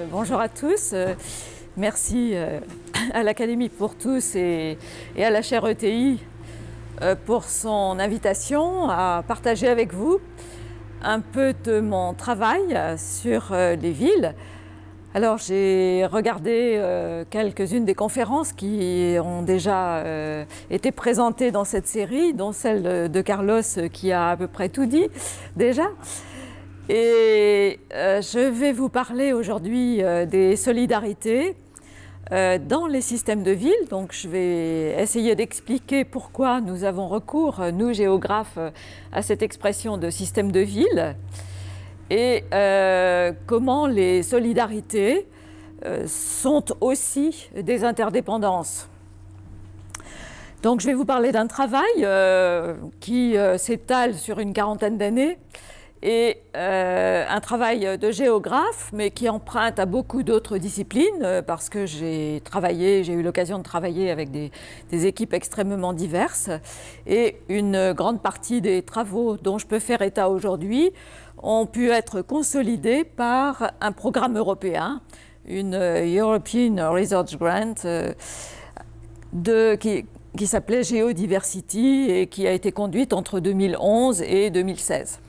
Bonjour à tous. Merci à l'Académie pour tous et à la chaire ETI pour son invitation à partager avec vous un peu de mon travail sur les villes. Alors j'ai regardé quelques-unes des conférences qui ont déjà été présentées dans cette série, dont celle de Carlos qui a à peu près tout dit déjà. Et je vais vous parler aujourd'hui des solidarités dans les systèmes de ville. Donc je vais essayer d'expliquer pourquoi nous avons recours, nous géographes, à cette expression de système de ville et comment les solidarités sont aussi des interdépendances. Donc je vais vous parler d'un travail qui s'étale sur une quarantaine d'années et un travail de géographe, mais qui emprunte à beaucoup d'autres disciplines, parce que j'ai eu l'occasion de travailler avec des équipes extrêmement diverses, et une grande partie des travaux dont je peux faire état aujourd'hui ont pu être consolidés par un programme européen, une European Research Grant, qui s'appelait Geodiversity et qui a été conduite entre 2011 et 2016.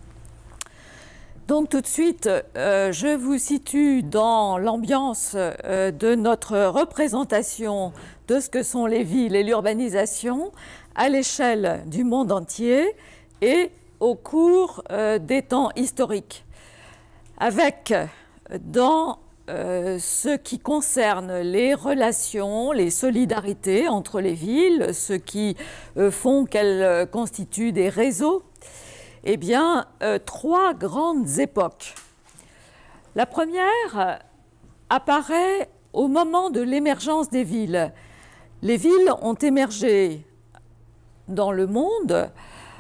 Donc tout de suite, je vous situe dans l'ambiance de notre représentation de ce que sont les villes et l'urbanisation à l'échelle du monde entier et au cours des temps historiques. Avec, dans ce qui concerne les relations, les solidarités entre les villes, ce qui font qu'elles constituent des réseaux, eh bien, trois grandes époques. La première apparaît au moment de l'émergence des villes. Les villes ont émergé dans le monde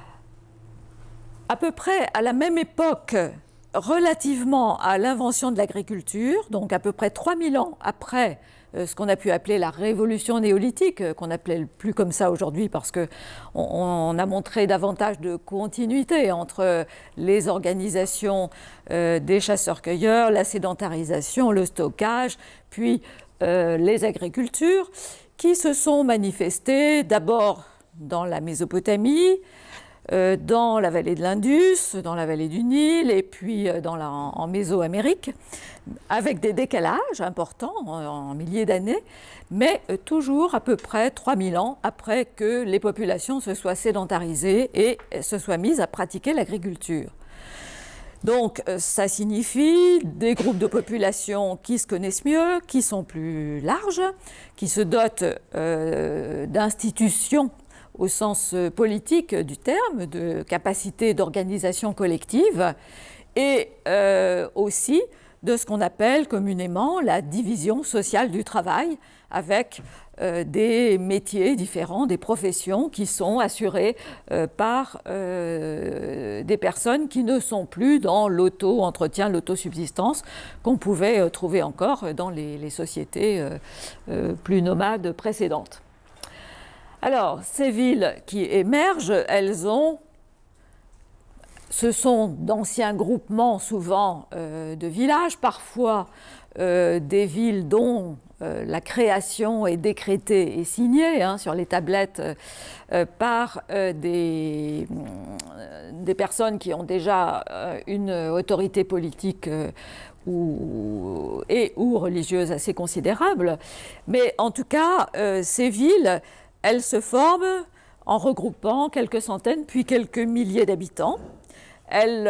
à peu près à la même époque relativement à l'invention de l'agriculture, donc à peu près 3000 ans après ce qu'on a pu appeler la révolution néolithique, qu'on n'appelait plus comme ça aujourd'hui parce qu'on a montré davantage de continuité entre les organisations des chasseurs-cueilleurs, la sédentarisation, le stockage, puis les agricultures, qui se sont manifestées d'abord dans la Mésopotamie, dans la vallée de l'Indus, dans la vallée du Nil et puis en Mésoamérique, avec des décalages importants en milliers d'années, mais toujours à peu près 3000 ans après que les populations se soient sédentarisées et se soient mises à pratiquer l'agriculture. Donc ça signifie des groupes de population qui se connaissent mieux, qui sont plus larges, qui se dotent d'institutions au sens politique du terme, de capacité d'organisation collective, et aussi de ce qu'on appelle communément la division sociale du travail, avec des métiers différents, des professions qui sont assurées par des personnes qui ne sont plus dans l'auto-entretien, l'autosubsistance qu'on pouvait trouver encore dans les sociétés plus nomades précédentes. Alors, ces villes qui émergent, ce sont d'anciens groupements souvent de villages, parfois des villes dont la création est décrétée et signée sur les tablettes par des personnes qui ont déjà une autorité politique ou religieuse assez considérable. Mais en tout cas, ces villes, elles se forment en regroupant quelques centaines puis quelques milliers d'habitants. Elles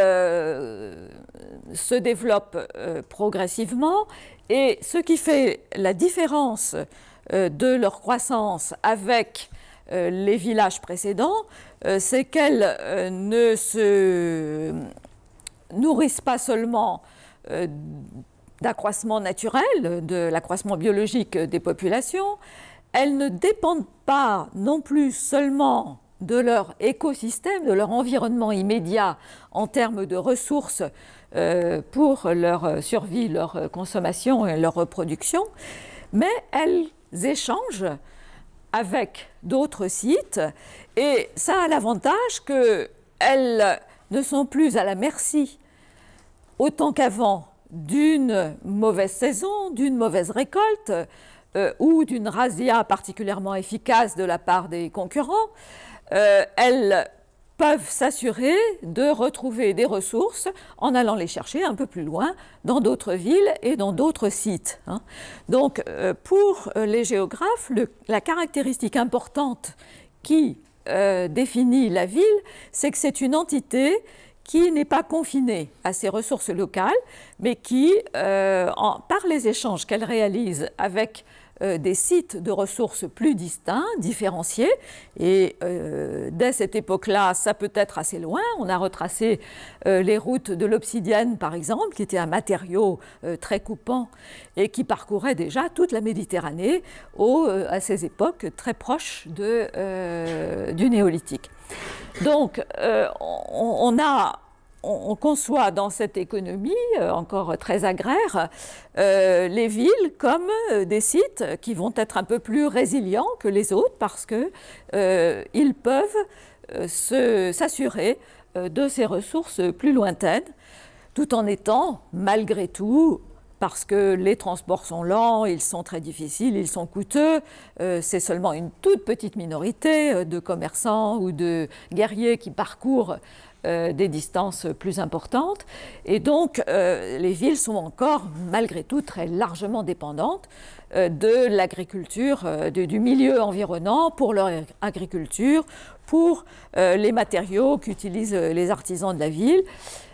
se développent progressivement et ce qui fait la différence de leur croissance avec les villages précédents, c'est qu'elles ne se nourrissent pas seulement d'accroissement naturel, de l'accroissement biologique des populations. Elles ne dépendent pas non plus seulement de leur écosystème, de leur environnement immédiat en termes de ressources pour leur survie, leur consommation et leur reproduction, mais elles échangent avec d'autres sites et ça a l'avantage qu'elles ne sont plus à la merci autant qu'avant d'une mauvaise saison, d'une mauvaise récolte ou d'une razzia particulièrement efficace de la part des concurrents, elles peuvent s'assurer de retrouver des ressources en allant les chercher un peu plus loin dans d'autres villes et dans d'autres sites. Donc, pour les géographes, la caractéristique importante qui définit la ville, c'est que c'est une entité qui n'est pas confinée à ses ressources locales, mais qui, par les échanges qu'elle réalise avec des sites de ressources plus distincts, différenciés, et dès cette époque-là, ça peut être assez loin. On a retracé les routes de l'obsidienne, par exemple, qui était un matériau très coupant et qui parcourait déjà toute la Méditerranée à ces époques très proches du néolithique. Donc, on conçoit dans cette économie encore très agraire les villes comme des sites qui vont être un peu plus résilients que les autres parce qu'ils peuvent s'assurer de ces ressources plus lointaines tout en étant malgré tout, parce que les transports sont lents, ils sont très difficiles, ils sont coûteux. C'est seulement une toute petite minorité de commerçants ou de guerriers qui parcourent des distances plus importantes. Et donc, les villes sont encore, malgré tout, très largement dépendantes de l'agriculture, du milieu environnant pour leur agriculture, pour les matériaux qu'utilisent les artisans de la ville.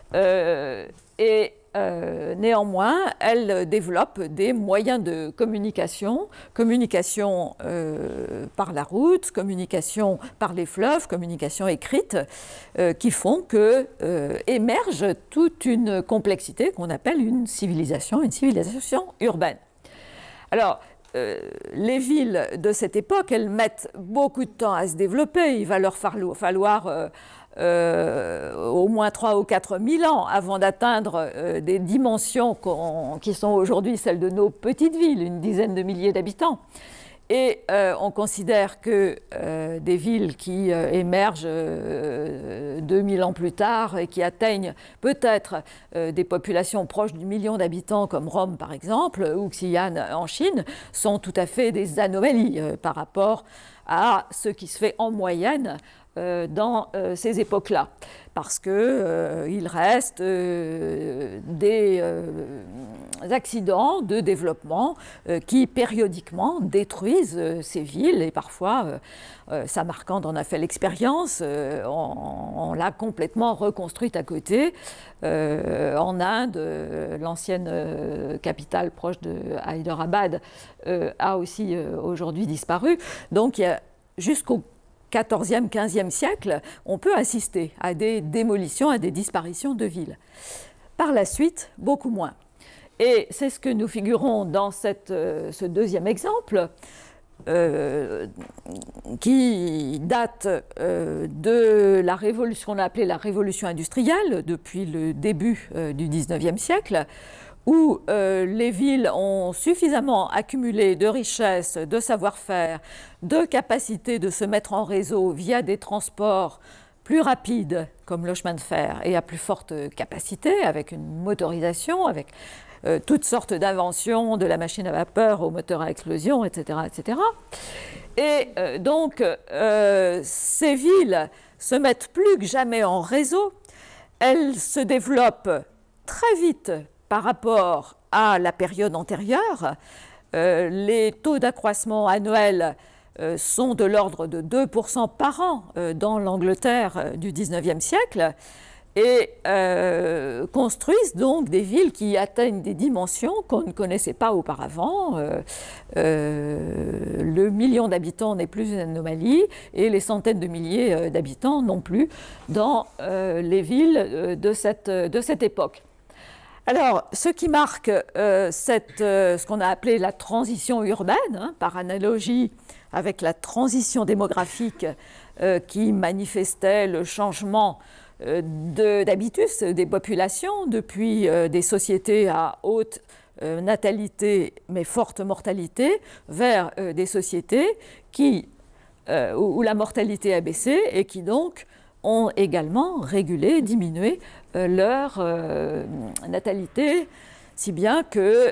Néanmoins, elle développe des moyens de communication, communication par la route, communication par les fleuves, communication écrite, qui font que émerge toute une complexité qu'on appelle une civilisation urbaine. Alors, les villes de cette époque, elles mettent beaucoup de temps à se développer. Il va leur falloir au moins 3 ou 4 000 ans avant d'atteindre des dimensions qui sont aujourd'hui celles de nos petites villes, une dizaine de milliers d'habitants. Et on considère que des villes qui émergent 2000 ans plus tard et qui atteignent peut-être des populations proches du million d'habitants comme Rome par exemple, ou Xi'an en Chine, sont tout à fait des anomalies par rapport à ce qui se fait en moyenne dans ces époques-là, parce qu'il reste des accidents de développement qui périodiquement détruisent ces villes, et parfois, Samarcande en a fait l'expérience, on l'a complètement reconstruite à côté. En Inde, l'ancienne capitale proche de Hyderabad a aussi aujourd'hui disparu. Donc, jusqu'au XIVe, XVe siècle, on peut assister à des démolitions, à des disparitions de villes. Par la suite, beaucoup moins. Et c'est ce que nous figurons dans ce deuxième exemple, qui date de la révolution qu'on a appelée la révolution industrielle, depuis le début du XIXe siècle, où les villes ont suffisamment accumulé de richesses, de savoir-faire, de capacité de se mettre en réseau via des transports plus rapides, comme le chemin de fer, et à plus forte capacité, avec une motorisation, avec toutes sortes d'inventions, de la machine à vapeur au moteur à explosion, etc. etc. Et donc, ces villes se mettent plus que jamais en réseau, elles se développent très vite par rapport à la période antérieure. Les taux d'accroissement annuels sont de l'ordre de 2% par an dans l'Angleterre du XIXe siècle et construisent donc des villes qui atteignent des dimensions qu'on ne connaissait pas auparavant. Le million d'habitants n'est plus une anomalie et les centaines de milliers d'habitants non plus dans les villes de cette époque. Alors, ce qui marque ce qu'on a appelé la transition urbaine, par analogie avec la transition démographique qui manifestait le changement d'habitus des populations depuis des sociétés à haute natalité mais forte mortalité vers des sociétés où la mortalité a baissé et qui donc ont également régulé, diminué leur natalité si bien que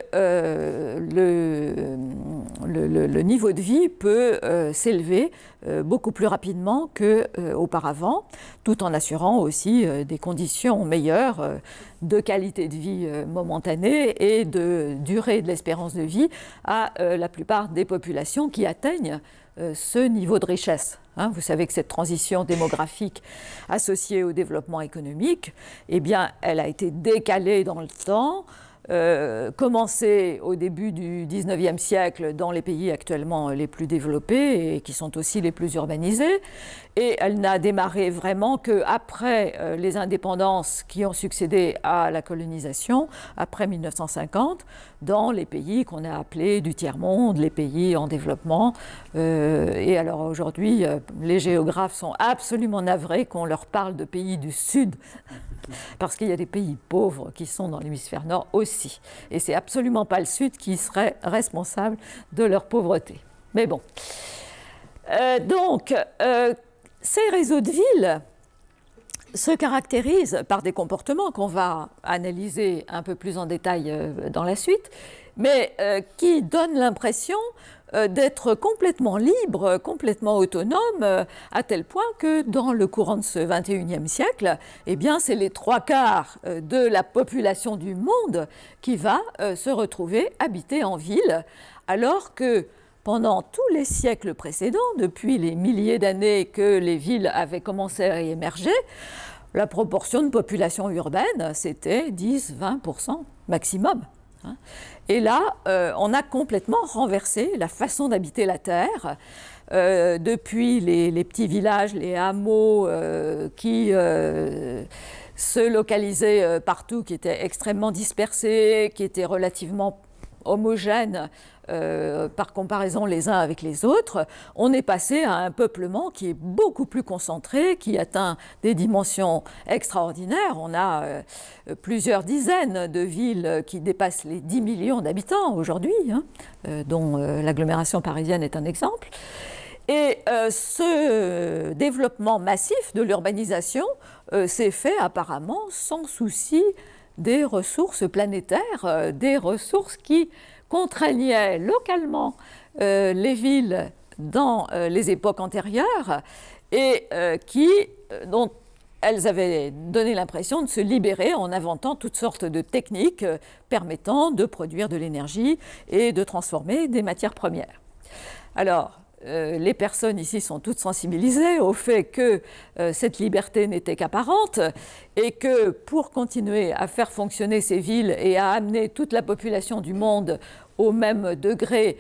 le niveau de vie peut s'élever beaucoup plus rapidement qu'auparavant, tout en assurant aussi des conditions meilleures de qualité de vie momentanée et de durée de l'espérance de vie à la plupart des populations qui atteignent ce niveau de richesse. Vous savez que cette transition démographique associée au développement économique, eh bien, elle a été décalée dans le temps, commencée au début du XIXe siècle dans les pays actuellement les plus développés et qui sont aussi les plus urbanisés. Et elle n'a démarré vraiment qu'après les indépendances qui ont succédé à la colonisation, après 1950, dans les pays qu'on a appelés du tiers-monde, les pays en développement. Et alors aujourd'hui, les géographes sont absolument navrés qu'on leur parle de pays du Sud, parce qu'il y a des pays pauvres qui sont dans l'hémisphère nord aussi. Et c'est absolument pas le Sud qui serait responsable de leur pauvreté. Mais bon. Ces réseaux de villes se caractérisent par des comportements qu'on va analyser un peu plus en détail dans la suite, mais qui donnent l'impression d'être complètement libres, complètement autonomes, à tel point que dans le courant de ce XXIe siècle, eh bien, c'est les 3/4 de la population du monde qui va se retrouver habitée en ville, alors que pendant tous les siècles précédents, depuis les milliers d'années que les villes avaient commencé à émerger, la proportion de population urbaine, c'était 10-20% maximum. Et là, on a complètement renversé la façon d'habiter la Terre. Depuis les petits villages, les hameaux qui se localisaient partout, qui étaient extrêmement dispersés, qui étaient relativement homogènes par comparaison les uns avec les autres, on est passé à un peuplement qui est beaucoup plus concentré, qui atteint des dimensions extraordinaires. On a plusieurs dizaines de villes qui dépassent les 10 millions d'habitants aujourd'hui, dont l'agglomération parisienne est un exemple. Et ce développement massif de l'urbanisation s'est fait apparemment sans souci des ressources planétaires, des ressources qui contraignaient localement les villes dans les époques antérieures et dont elles avaient donné l'impression de se libérer en inventant toutes sortes de techniques permettant de produire de l'énergie et de transformer des matières premières. Alors, les personnes ici sont toutes sensibilisées au fait que cette liberté n'était qu'apparente et que pour continuer à faire fonctionner ces villes et à amener toute la population du monde au même degré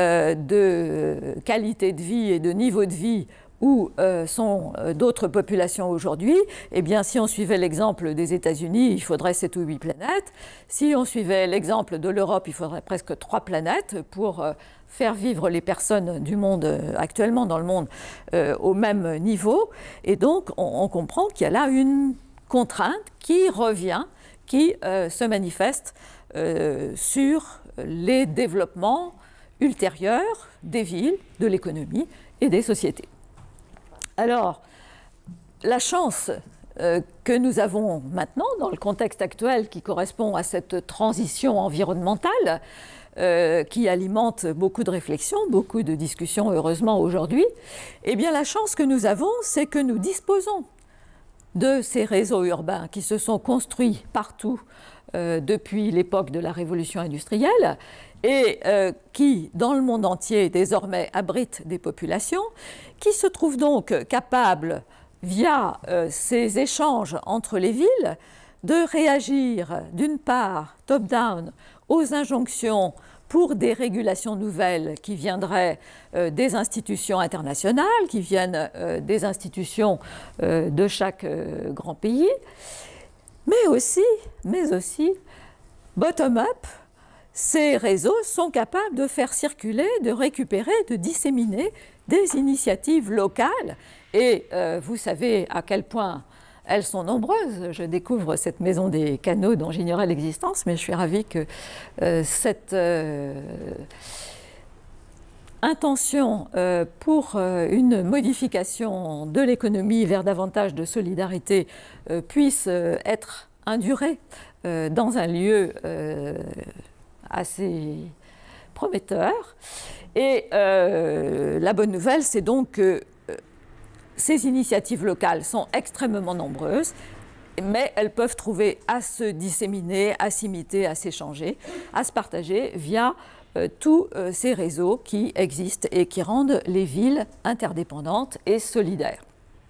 de qualité de vie et de niveau de vie où sont d'autres populations aujourd'hui, eh bien, si on suivait l'exemple des États-Unis, il faudrait 7 ou 8 planètes. Si on suivait l'exemple de l'Europe, il faudrait presque 3 planètes pour faire vivre les personnes du monde, actuellement dans le monde, au même niveau. Et donc, on comprend qu'il y a là une contrainte qui revient, qui se manifeste sur les développements ultérieurs des villes, de l'économie et des sociétés. Alors, la chance que nous avons maintenant, dans le contexte actuel qui correspond à cette transition environnementale, qui alimente beaucoup de réflexions, beaucoup de discussions, heureusement, aujourd'hui, eh bien, la chance que nous avons, c'est que nous disposons de ces réseaux urbains qui se sont construits partout depuis l'époque de la révolution industrielle et qui, dans le monde entier, désormais abritent des populations, qui se trouvent donc capables, via ces échanges entre les villes, de réagir, d'une part, top-down, aux injonctions pour des régulations nouvelles qui viendraient des institutions internationales, qui viennent des institutions de chaque grand pays, mais aussi bottom-up, ces réseaux sont capables de faire circuler, de récupérer, de disséminer des initiatives locales. Et vous savez à quel point elles sont nombreuses. Je découvre cette maison des canaux dont j'ignorais l'existence, mais je suis ravie que cette intention pour une modification de l'économie vers davantage de solidarité puisse être indurer dans un lieu assez prometteur. Et la bonne nouvelle, c'est donc que ces initiatives locales sont extrêmement nombreuses, mais elles peuvent trouver à se disséminer, à s'imiter, à s'échanger, à se partager via tous ces réseaux qui existent et qui rendent les villes interdépendantes et solidaires.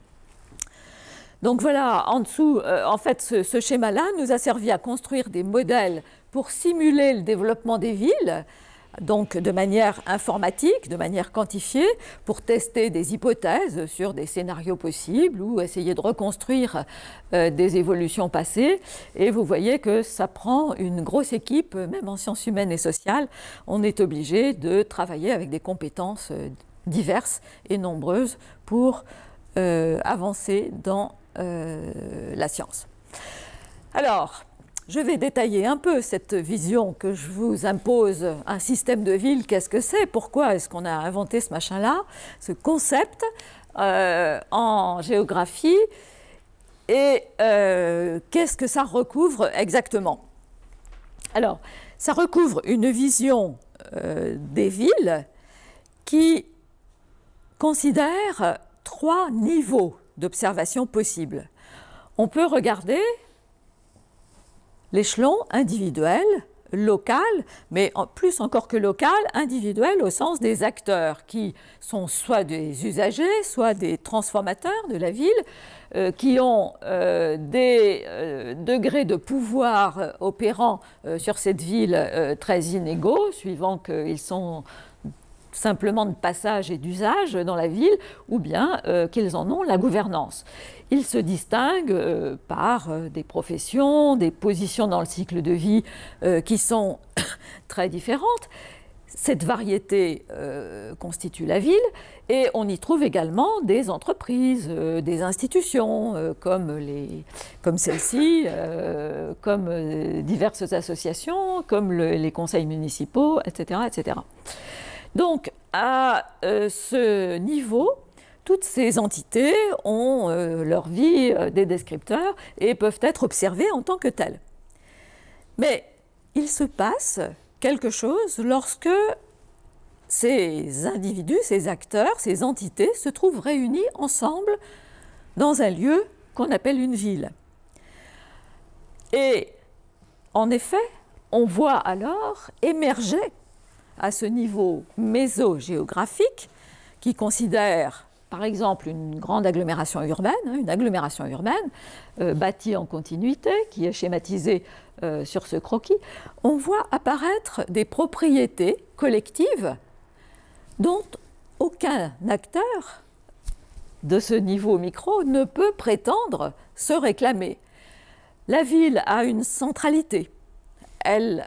Donc voilà, en dessous, en fait, ce schéma-là nous a servi à construire des modèles pour simuler le développement des villes, donc de manière informatique, de manière quantifiée, pour tester des hypothèses sur des scénarios possibles ou essayer de reconstruire des évolutions passées. Et vous voyez que ça prend une grosse équipe, même en sciences humaines et sociales. On est obligé de travailler avec des compétences diverses et nombreuses pour avancer dans la science. Alors, je vais détailler un peu cette vision que je vous impose, un système de ville, qu'est-ce que c'est? Pourquoi est-ce qu'on a inventé ce machin-là, ce concept en géographie? Et qu'est-ce que ça recouvre exactement? Alors, ça recouvre une vision des villes qui considère 3 niveaux d'observation possibles. On peut regarder l'échelon individuel, local, mais plus encore que local, individuel au sens des acteurs qui sont soit des usagers, soit des transformateurs de la ville, qui ont des degrés de pouvoir opérant sur cette ville très inégaux, suivant qu'ils sont simplement de passage et d'usage dans la ville, ou bien qu'ils en ont la gouvernance. Ils se distinguent par des professions, des positions dans le cycle de vie qui sont très différentes. Cette variété constitue la ville, et on y trouve également des entreprises, des institutions comme celle-ci, comme diverses associations, comme les conseils municipaux, etc., etc. Donc, à ce niveau, toutes ces entités ont leur vie, des descripteurs, et peuvent être observées en tant que telles. Mais il se passe quelque chose lorsque ces individus, ces acteurs, ces entités se trouvent réunis ensemble dans un lieu qu'on appelle une ville. Et en effet, on voit alors émerger à ce niveau mésogéographique, qui considère par exemple une grande agglomération urbaine, bâtie en continuité, qui est schématisée sur ce croquis, on voit apparaître des propriétés collectives dont aucun acteur de ce niveau micro ne peut prétendre se réclamer. La ville a une centralité, elle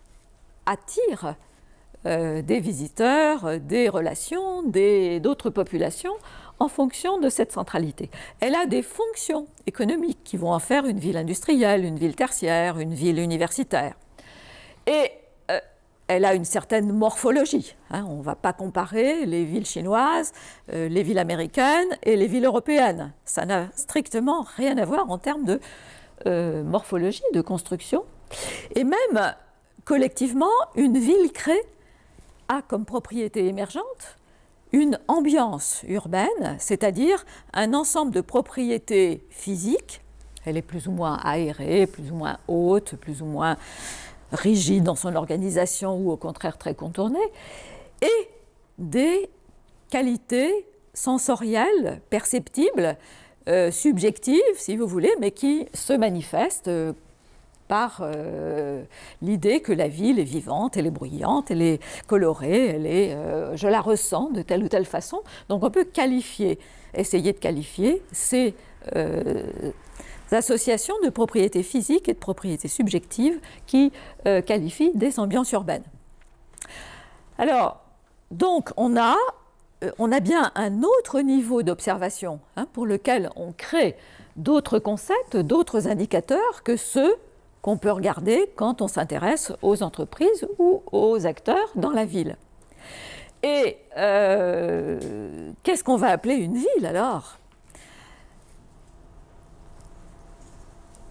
attire des visiteurs, des relations, d'autres populations en fonction de cette centralité. Elle a des fonctions économiques qui vont en faire une ville industrielle, une ville tertiaire, une ville universitaire. Et elle a une certaine morphologie. On ne va pas comparer les villes chinoises, les villes américaines et les villes européennes. Ça n'a strictement rien à voir en termes de morphologie, de construction. Et même collectivement, une ville crée a comme propriété émergente une ambiance urbaine, c'est-à-dire un ensemble de propriétés physiques. Elle est plus ou moins aérée, plus ou moins haute, plus ou moins rigide dans son organisation ou au contraire très contournée, et des qualités sensorielles, perceptibles, subjectives si vous voulez, mais qui se manifestent par l'idée que la ville est vivante, elle est bruyante, elle est colorée, je la ressens de telle ou telle façon. Donc on peut essayer de qualifier ces associations de propriétés physiques et de propriétés subjectives qui qualifient des ambiances urbaines. Alors, donc on a bien un autre niveau d'observation pour lequel on crée d'autres concepts, d'autres indicateurs que ceux qu'on peut regarder quand on s'intéresse aux entreprises ou aux acteurs dans la ville. Et qu'est-ce qu'on va appeler une ville alors?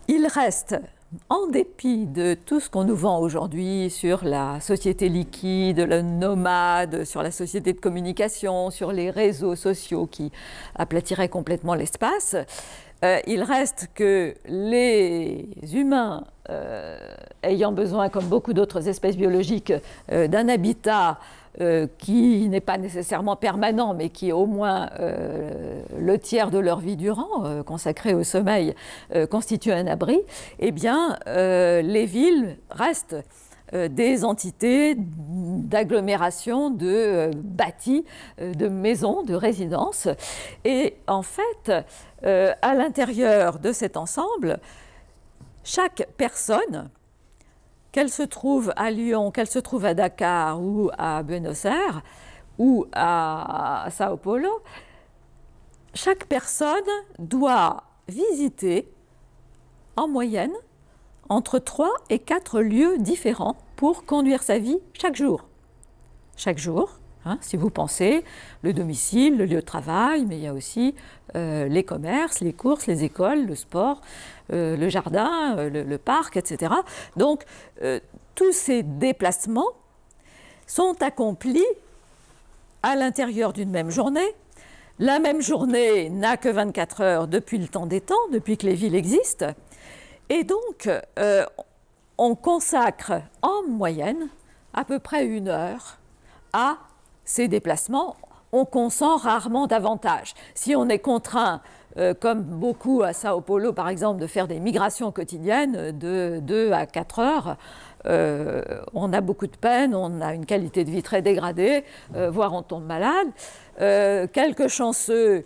il reste, en dépit de tout ce qu'on nous vend aujourd'hui sur la société liquide, le nomade, sur la société de communication, sur les réseaux sociaux qui aplatiraient complètement l'espace, il reste que les humains, ayant besoin, comme beaucoup d'autres espèces biologiques, d'un habitat qui n'est pas nécessairement permanent, mais qui est au moins le tiers de leur vie durant, consacré au sommeil, constitue un abri, eh bien, les villes restent des entités d'agglomération, de bâtis, de maisons, de résidences. Et en fait, à l'intérieur de cet ensemble, chaque personne, qu'elle se trouve à Lyon, qu'elle se trouve à Dakar ou à Buenos Aires ou à Sao Paulo, chaque personne doit visiter en moyenne entre 3 et 4 lieux différents pour conduire sa vie chaque jour. Chaque jour, hein, si vous pensez, le domicile, le lieu de travail, mais il y a aussi les commerces, les courses, les écoles, le sport, le jardin, le parc, etc. Donc, tous ces déplacements sont accomplis à l'intérieur d'une même journée. La même journée n'a que 24 heures depuis le temps des temps, depuis que les villes existent. Et donc, on consacre en moyenne à peu près 1 heure à ces déplacements. On consent rarement davantage. Si on est contraint, comme beaucoup à Sao Paulo par exemple, de faire des migrations quotidiennes de 2 à 4 heures, on a beaucoup de peine, on a une qualité de vie très dégradée, voire on tombe malade. Quelques chanceux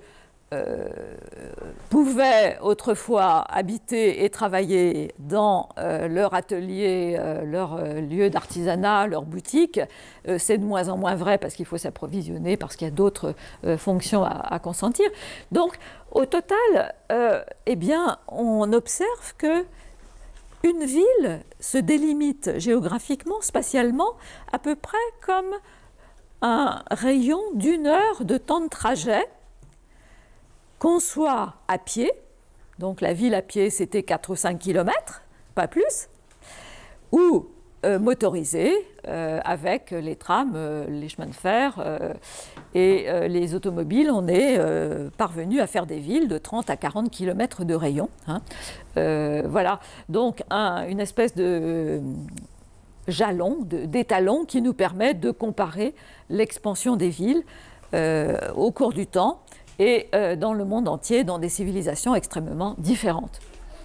pouvaient autrefois habiter et travailler dans leur atelier, leur lieu d'artisanat, leur boutique. C'est de moins en moins vrai parce qu'il faut s'approvisionner, parce qu'il y a d'autres fonctions à consentir. Donc, au total, eh bien, on observe que une ville se délimite géographiquement, spatialement, à peu près comme un rayon d'1 heure de temps de trajet, qu'on soit à pied, donc la ville à pied c'était 4 ou 5 kilomètres, pas plus, ou motorisé avec les trams, les chemins de fer et les automobiles, on est parvenu à faire des villes de 30 à 40 kilomètres de rayon. Hein. Voilà, donc une espèce de jalon, d'étalon qui nous permet de comparer l'expansion des villes au cours du temps et dans le monde entier, dans des civilisations extrêmement différentes.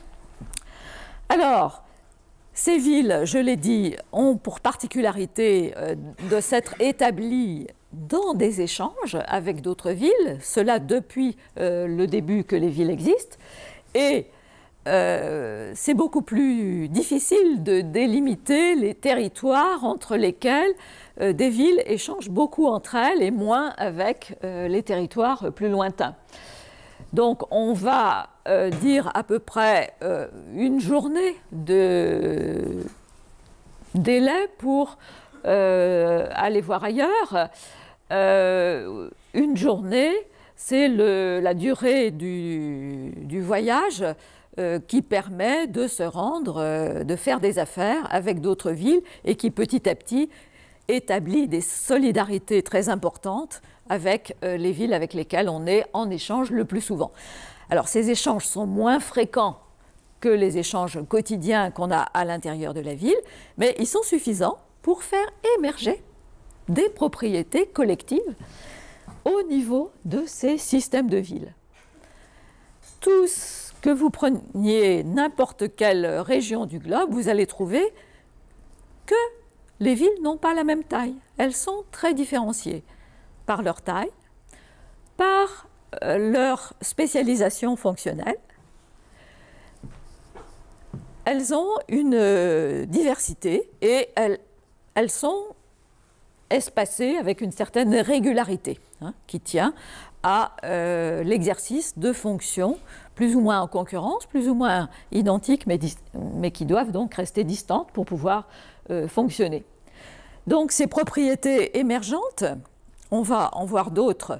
Alors, ces villes, je l'ai dit, ont pour particularité de s'être établies dans des échanges avec d'autres villes, cela depuis le début que les villes existent, et c'est beaucoup plus difficile de délimiter les territoires entre lesquels des villes échangent beaucoup entre elles et moins avec les territoires plus lointains. Donc on va dire à peu près 1 journée de délai pour aller voir ailleurs. 1 journée, c'est la durée du voyage qui permet de se rendre, de faire des affaires avec d'autres villes et qui petit à petit établit des solidarités très importantes avec les villes avec lesquelles on est en échange le plus souvent. Alors ces échanges sont moins fréquents que les échanges quotidiens qu'on a à l'intérieur de la ville, mais ils sont suffisants pour faire émerger des propriétés collectives au niveau de ces systèmes de villes. Tous que vous preniez n'importe quelle région du globe, vous allez trouver que les villes n'ont pas la même taille. Elles sont très différenciées par leur taille, par leur spécialisation fonctionnelle. Elles ont une diversité et elles sont espacées avec une certaine régularité qui tient à l'exercice de fonctions plus ou moins en concurrence, plus ou moins identiques, mais qui doivent donc rester distantes pour pouvoir fonctionner. Donc ces propriétés émergentes, on va en voir d'autres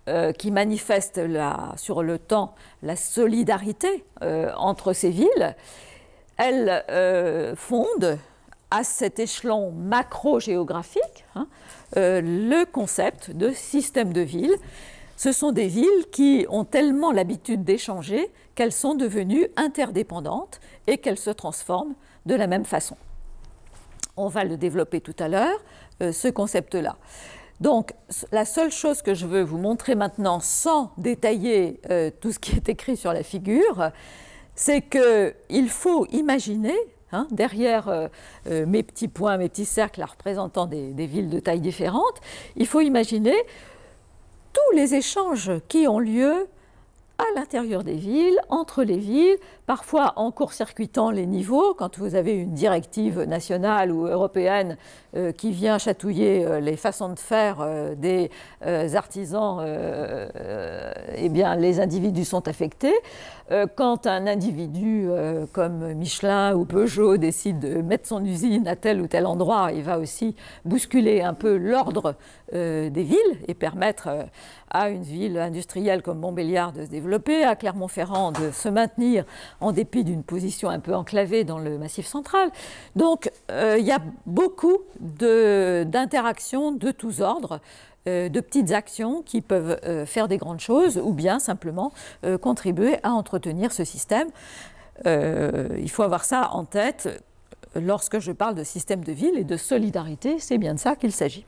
qui manifeste sur le temps la solidarité entre ces villes, elle fonde à cet échelon macro-géographique le concept de système de ville. Ce sont des villes qui ont tellement l'habitude d'échanger qu'elles sont devenues interdépendantes et qu'elles se transforment de la même façon. On va le développer tout à l'heure, ce concept-là. Donc, la seule chose que je veux vous montrer maintenant, sans détailler tout ce qui est écrit sur la figure, c'est qu'il faut imaginer, derrière mes petits points, mes petits cercles représentant des villes de tailles différentes, il faut imaginer tous les échanges qui ont lieu à l'intérieur des villes, entre les villes, parfois en court-circuitant les niveaux, quand vous avez une directive nationale ou européenne qui vient chatouiller les façons de faire des artisans, eh bien les individus sont affectés. Quand un individu comme Michelin ou Peugeot décide de mettre son usine à tel ou tel endroit, il va aussi bousculer un peu l'ordre des villes et permettre à une ville industrielle comme Montbéliard de se développer, à Clermont-Ferrand de se maintenir en dépit d'une position un peu enclavée dans le Massif central. Donc il y a beaucoup d'interactions de tous ordres, de petites actions qui peuvent faire des grandes choses ou bien simplement contribuer à entretenir ce système. Il faut avoir ça en tête lorsque je parle de système de ville et de solidarité, c'est bien de ça qu'il s'agit.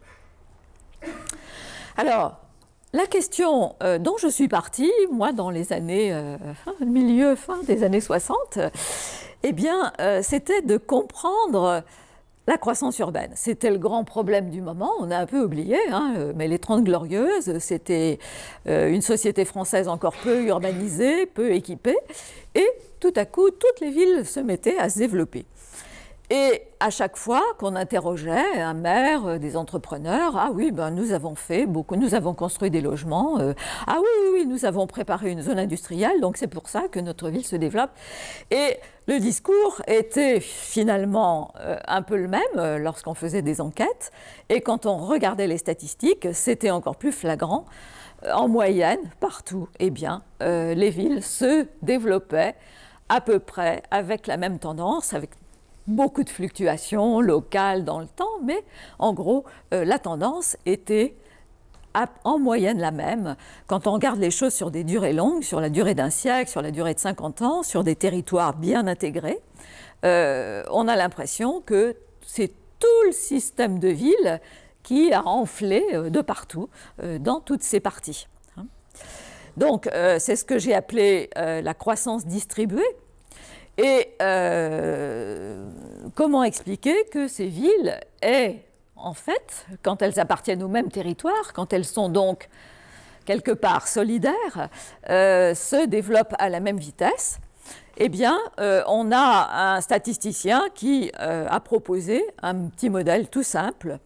Alors, la question dont je suis partie, moi, dans les années, fin des années 60, eh bien, c'était de comprendre la croissance urbaine. C'était le grand problème du moment, on a un peu oublié, mais les 30 Glorieuses, c'était une société française encore peu urbanisée, peu équipée, et tout à coup, toutes les villes se mettaient à se développer. Et à chaque fois qu'on interrogeait un maire, des entrepreneurs, ah oui, ben nous avons fait beaucoup, nous avons construit des logements, ah oui, nous avons préparé une zone industrielle, donc c'est pour ça que notre ville se développe. Et le discours était finalement un peu le même lorsqu'on faisait des enquêtes, et quand on regardait les statistiques, c'était encore plus flagrant. En moyenne, partout, eh bien, les villes se développaient à peu près avec la même tendance, avec beaucoup de fluctuations locales dans le temps, mais en gros, la tendance était en moyenne la même. Quand on regarde les choses sur des durées longues, sur la durée d'un siècle, sur la durée de 50 ans, sur des territoires bien intégrés, on a l'impression que c'est tout le système de ville qui a enflé de partout, dans toutes ses parties. Donc, c'est ce que j'ai appelé la croissance distribuée. Et comment expliquer que ces villes aient, en fait, quand elles appartiennent au même territoire, quand elles sont donc quelque part solidaires, se développent à la même vitesse? Eh bien, on a un statisticien qui a proposé un petit modèle tout simple.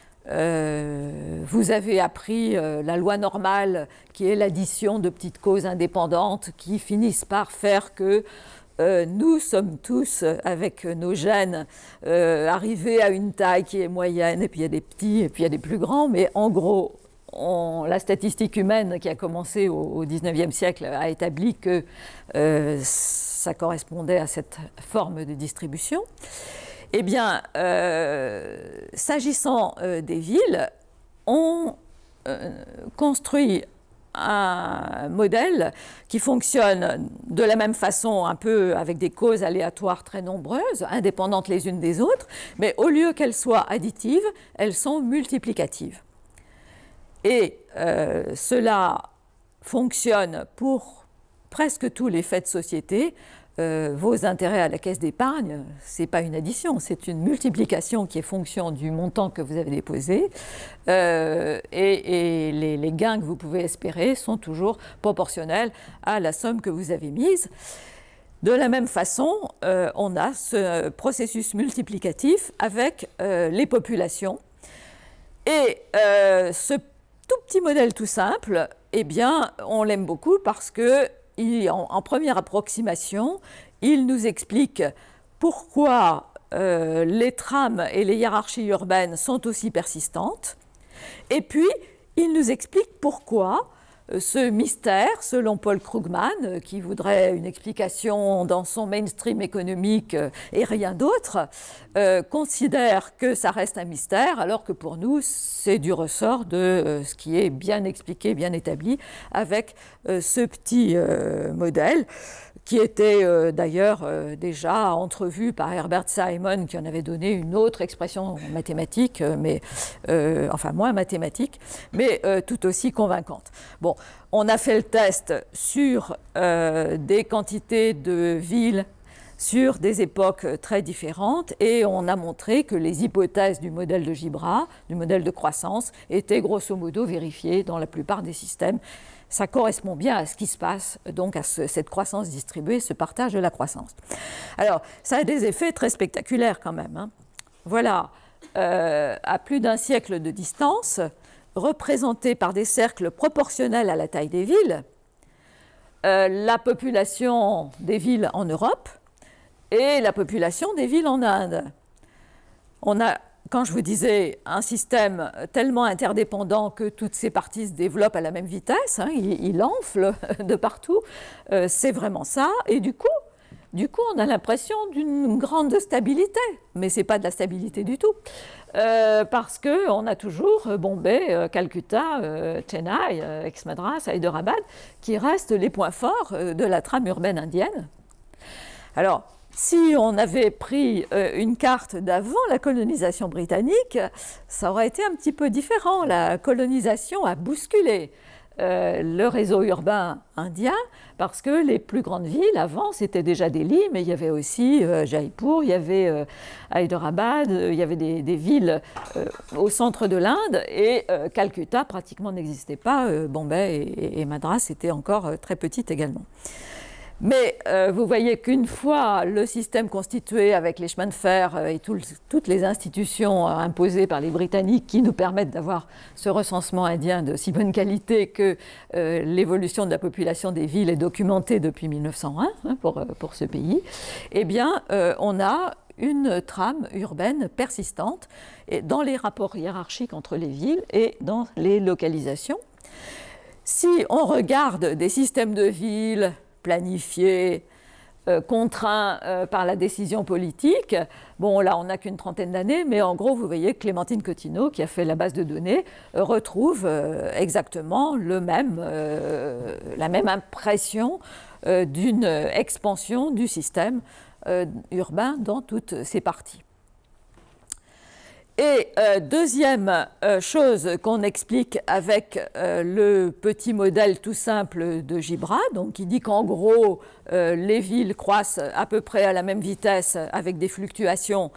Vous avez appris la loi normale, qui est l'addition de petites causes indépendantes qui finissent par faire que nous sommes tous, avec nos gènes, arrivés à une taille qui est moyenne, et puis il y a des petits, et puis il y a des plus grands, mais en gros, la statistique humaine qui a commencé au XIXe siècle a établi que ça correspondait à cette forme de distribution. Eh bien, s'agissant des villes, on construit un modèle qui fonctionne de la même façon, un peu avec des causes aléatoires très nombreuses, indépendantes les unes des autres, mais au lieu qu'elles soient additives, elles sont multiplicatives. Et cela fonctionne pour presque tous les faits de société. Vos intérêts à la caisse d'épargne, ce n'est pas une addition, c'est une multiplication qui est fonction du montant que vous avez déposé, et les gains que vous pouvez espérer sont toujours proportionnels à la somme que vous avez mise. De la même façon, on a ce processus multiplicatif avec les populations, et ce tout petit modèle tout simple, eh bien, on l'aime beaucoup parce que en première approximation, il nous explique pourquoi les trames et les hiérarchies urbaines sont aussi persistantes. Et puis, il nous explique pourquoi ce mystère, selon Paul Krugman, qui voudrait une explication dans son mainstream économique et rien d'autre, considère que ça reste un mystère, alors que pour nous, c'est du ressort de ce qui est bien expliqué, bien établi, avec ce petit modèle, qui était d'ailleurs déjà entrevu par Herbert Simon, qui en avait donné une autre expression mathématique, mais enfin moins mathématique, mais tout aussi convaincante. Bon, on a fait le test sur des quantités de villes sur des époques très différentes, et on a montré que les hypothèses du modèle de Gibra, du modèle de croissance, étaient grosso modo vérifiées dans la plupart des systèmes. Ça correspond bien à ce qui se passe, donc à cette croissance distribuée, ce partage de la croissance. Alors, ça a des effets très spectaculaires quand même, hein. Voilà, à plus d'un siècle de distance, représenté par des cercles proportionnels à la taille des villes, la population des villes en Europe et la population des villes en Inde. On a, quand je vous disais, un système tellement interdépendant que toutes ces parties se développent à la même vitesse, hein, il enfle de partout, c'est vraiment ça. Et du coup, on a l'impression d'une grande stabilité, mais ce n'est pas de la stabilité du tout, parce qu'on a toujours Bombay, Calcutta, Chennai, Aix-Madras, Hyderabad, qui restent les points forts de la trame urbaine indienne. Alors, si on avait pris une carte d'avant la colonisation britannique, ça aurait été un petit peu différent. La colonisation a bousculé le réseau urbain indien, parce que les plus grandes villes, avant, c'était déjà Delhi, mais il y avait aussi Jaipur, il y avait Hyderabad, il y avait des villes au centre de l'Inde, et Calcutta pratiquement n'existait pas, Bombay et Madras étaient encore très petites également. Mais vous voyez qu'une fois le système constitué avec les chemins de fer et toutes les institutions imposées par les Britanniques qui nous permettent d'avoir ce recensement indien de si bonne qualité que l'évolution de la population des villes est documentée depuis 1901 hein, pour ce pays, eh bien on a une trame urbaine persistante dans les rapports hiérarchiques entre les villes et dans les localisations. Si on regarde des systèmes de villes planifiés, contraints par la décision politique. Bon, là, on n'a qu'une trentaine d'années, mais en gros, vous voyez que Clémentine Cotineau, qui a fait la base de données, retrouve exactement la même impression d'une expansion du système urbain dans toutes ses parties. Et deuxième chose qu'on explique avec le petit modèle tout simple de Gibra, donc qui dit qu'en gros, les villes croissent à peu près à la même vitesse avec des fluctuations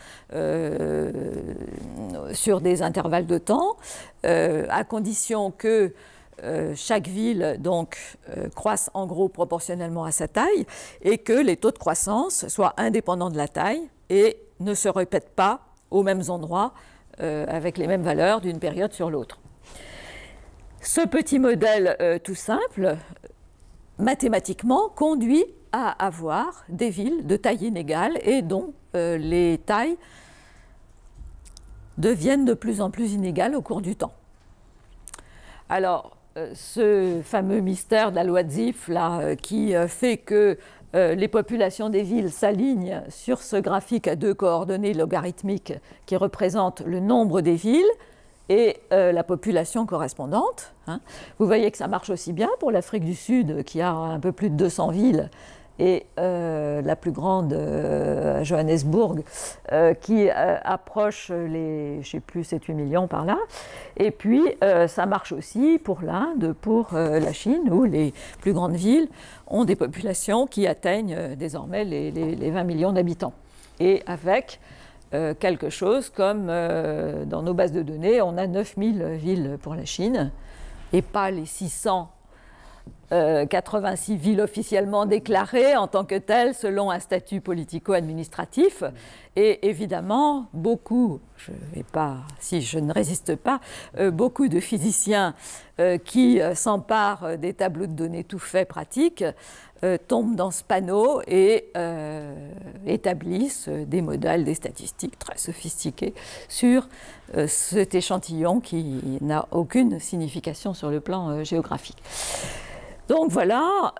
sur des intervalles de temps, à condition que chaque ville donc, croisse en gros proportionnellement à sa taille et que les taux de croissance soient indépendants de la taille et ne se répètent pas aux mêmes endroits avec les mêmes valeurs d'une période sur l'autre. Ce petit modèle tout simple, mathématiquement, conduit à avoir des villes de taille inégale et dont les tailles deviennent de plus en plus inégales au cours du temps. Alors, ce fameux mystère de la loi de Zipf, là, qui fait que les populations des villes s'alignent sur ce graphique à deux coordonnées logarithmiques qui représente le nombre des villes et la population correspondante. Hein. Vous voyez que ça marche aussi bien pour l'Afrique du Sud, qui a un peu plus de 200 villes, et la plus grande, Johannesburg, qui approche les, je ne sais plus, 7-8 millions par là. Et puis, ça marche aussi pour l'Inde, pour la Chine, où les plus grandes villes ont des populations qui atteignent désormais les 20 millions d'habitants. Et avec quelque chose comme, dans nos bases de données, on a 9000 villes pour la Chine, et pas les 600 86 villes officiellement déclarées en tant que telles selon un statut politico-administratif. Et évidemment, beaucoup, si je ne résiste pas, beaucoup de physiciens qui s'emparent des tableaux de données tout faits pratiques tombent dans ce panneau et établissent des modèles, des statistiques très sophistiqués sur cet échantillon qui n'a aucune signification sur le plan géographique. Donc voilà,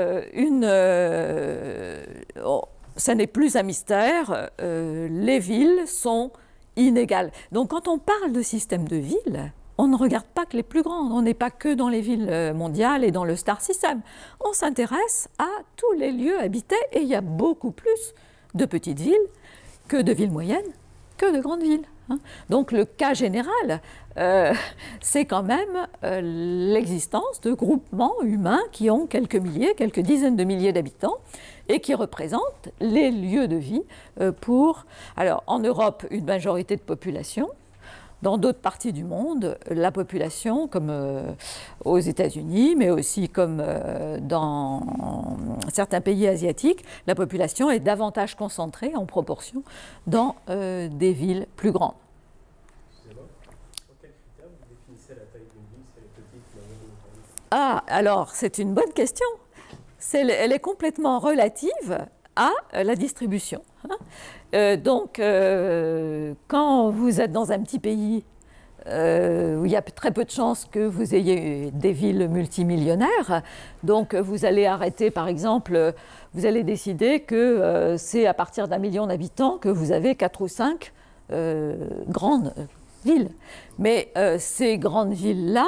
ça n'est plus un mystère, les villes sont inégales. Donc quand on parle de système de villes, on ne regarde pas que les plus grandes, on n'est pas que dans les villes mondiales et dans le star system. On s'intéresse à tous les lieux habités et il y a beaucoup plus de petites villes que de villes moyennes, que de grandes villes. Donc le cas général, c'est quand même l'existence de groupements humains qui ont quelques milliers, quelques dizaines de milliers d'habitants et qui représentent les lieux de vie pour, alors en Europe, une majorité de population. Dans d'autres parties du monde, la population, comme aux États-Unis, mais aussi comme dans certains pays asiatiques, la population est davantage concentrée en proportion dans des villes plus grandes. Excusez-moi, sur quel critère vous définissez la taille d'une ville, si elle est petite, moyenne ou grande? Ah, alors c'est une bonne question. Elle est complètement relative à la distribution. Donc, quand vous êtes dans un petit pays où il y a très peu de chances que vous ayez des villes multimillionnaires, donc vous allez arrêter, par exemple, vous allez décider que c'est à partir d'1 million d'habitants que vous avez 4 ou 5 grandes villes. Mais ces grandes villes-là,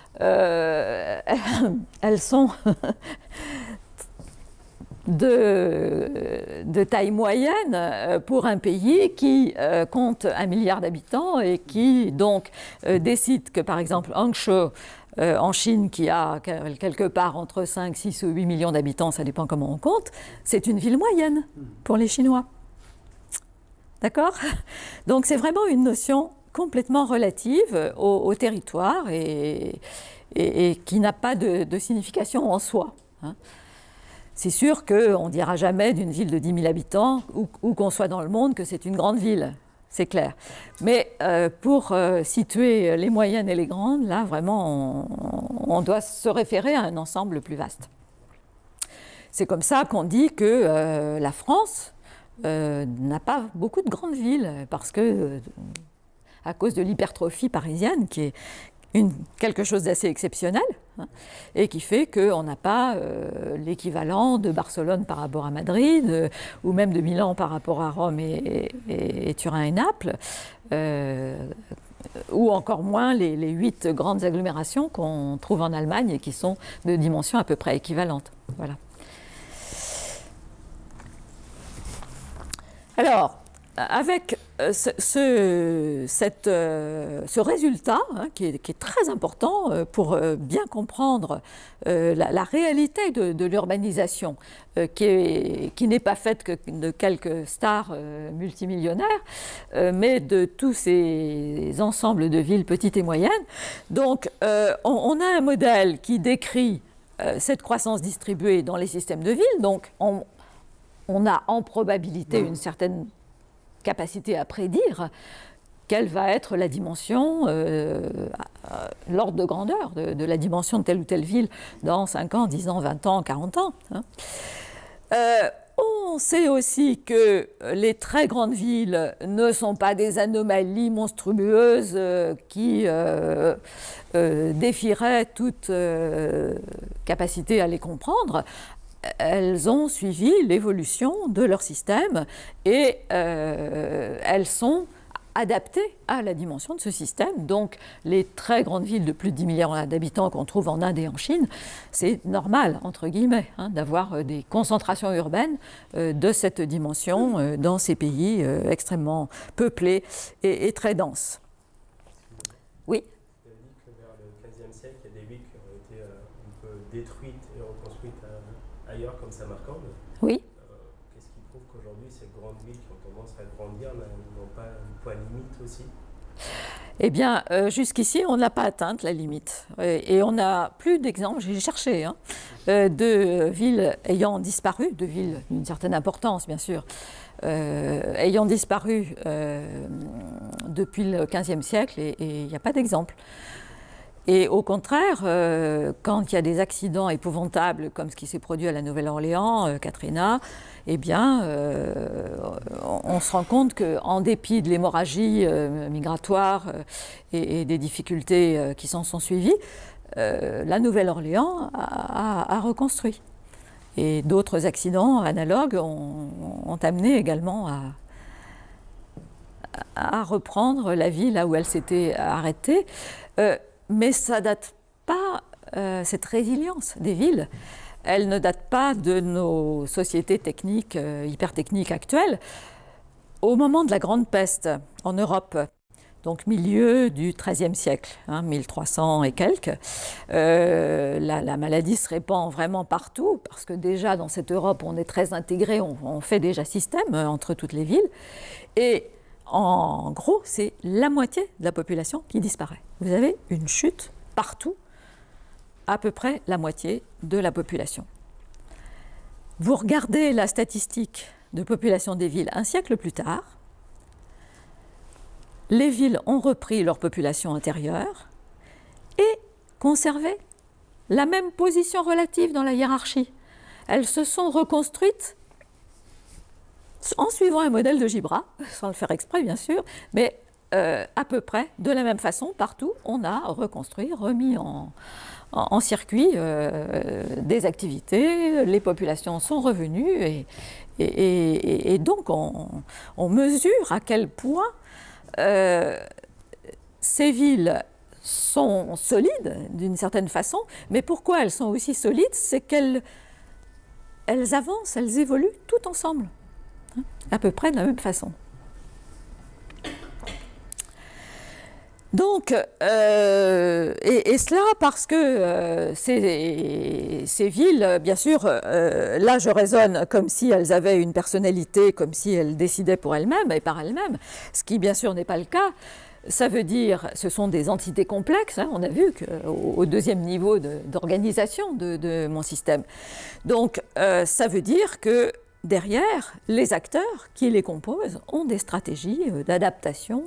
elles sont de taille moyenne pour un pays qui compte 1 milliard d'habitants et qui donc décide que par exemple Hangzhou en Chine, qui a quelque part entre 5, 6 ou 8 millions d'habitants, ça dépend comment on compte, c'est une ville moyenne pour les Chinois. D'accord? Donc c'est vraiment une notion complètement relative au territoire et qui n'a pas de signification en soi. C'est sûr qu'on ne dira jamais d'une ville de 10 000 habitants, où qu'on soit dans le monde, que c'est une grande ville, c'est clair. Mais pour situer les moyennes et les grandes, là, vraiment, on doit se référer à un ensemble plus vaste. C'est comme ça qu'on dit que la France n'a pas beaucoup de grandes villes, parce que, à cause de l'hypertrophie parisienne, qui est quelque chose d'assez exceptionnel, et qui fait qu'on n'a pas l'équivalent de Barcelone par rapport à Madrid, ou même de Milan par rapport à Rome et Turin et Naples, ou encore moins les 8 grandes agglomérations qu'on trouve en Allemagne et qui sont de dimensions à peu près équivalentes. Voilà. Alors, avec ce résultat, qui est très important pour bien comprendre la réalité de l'urbanisation, qui n'est pas faite que de quelques stars multimillionnaires, mais de tous ces ensembles de villes petites et moyennes. Donc, on a un modèle qui décrit cette croissance distribuée dans les systèmes de villes. Donc, on a en probabilité une certaine capacité à prédire quelle va être la dimension, l'ordre de grandeur de la dimension de telle ou telle ville dans 5 ans, 10 ans, 20 ans, 40 ans. On sait aussi que les très grandes villes ne sont pas des anomalies monstrueuses qui défieraient toute capacité à les comprendre. Elles ont suivi l'évolution de leur système et elles sont adaptées à la dimension de ce système. Donc les très grandes villes de plus de 10 milliards d'habitants qu'on trouve en Inde et en Chine, c'est normal, entre guillemets, d'avoir des concentrations urbaines de cette dimension dans ces pays extrêmement peuplés et très denses. Oui. Vous avez dit que vers le XVe siècle, il y a des villes qui ont été un peu détruites et reconstruites ailleurs comme Samarcande. Oui. Qu'est-ce qui prouve qu'aujourd'hui, ces grandes villes qui ont tendance à grandir n'ont pas un point limite aussi? Eh bien, jusqu'ici, on n'a pas atteint la limite. Et on n'a plus d'exemples, j'ai cherché, hein, de villes ayant disparu, de villes d'une certaine importance, bien sûr, ayant disparu depuis le XVe siècle, et il n'y a pas d'exemple. Et au contraire, quand il y a des accidents épouvantables, comme ce qui s'est produit à la Nouvelle-Orléans, Katrina, eh bien, on se rend compte qu'en dépit de l'hémorragie migratoire et des difficultés qui s'en sont suivies, la Nouvelle-Orléans a reconstruit. Et d'autres accidents analogues ont amené également à reprendre la vie là où elle s'était arrêtée. Mais ça ne date pas, cette résilience des villes, elle ne date pas de nos sociétés techniques, hyper-techniques actuelles. Au moment de la Grande Peste en Europe, donc milieu du XIIIe siècle, 1300 et quelques, la maladie se répand vraiment partout, parce que déjà dans cette Europe, on est très intégré, on fait déjà système entre toutes les villes. Et en gros, c'est la moitié de la population qui disparaît. Vous avez une chute partout, à peu près la moitié de la population. Vous regardez la statistique de population des villes un siècle plus tard, les villes ont repris leur population intérieure et conservé la même position relative dans la hiérarchie. Elles se sont reconstruites en suivant un modèle de Gibra, sans le faire exprès bien sûr, mais à peu près de la même façon, partout, on a reconstruit, remis en circuit des activités, les populations sont revenues et donc on mesure à quel point ces villes sont solides d'une certaine façon, mais pourquoi elles sont aussi solides, c'est qu'elles avancent, elles évoluent tout ensemble. À peu près de la même façon. Donc, et cela parce que ces villes, bien sûr, là je raisonne comme si elles avaient une personnalité, comme si elles décidaient pour elles-mêmes et par elles-mêmes, ce qui bien sûr n'est pas le cas. Ça veut dire, ce sont des entités complexes, on a vu qu'au deuxième niveau d'organisation de mon système. Donc, ça veut dire que derrière, les acteurs qui les composent ont des stratégies d'adaptation,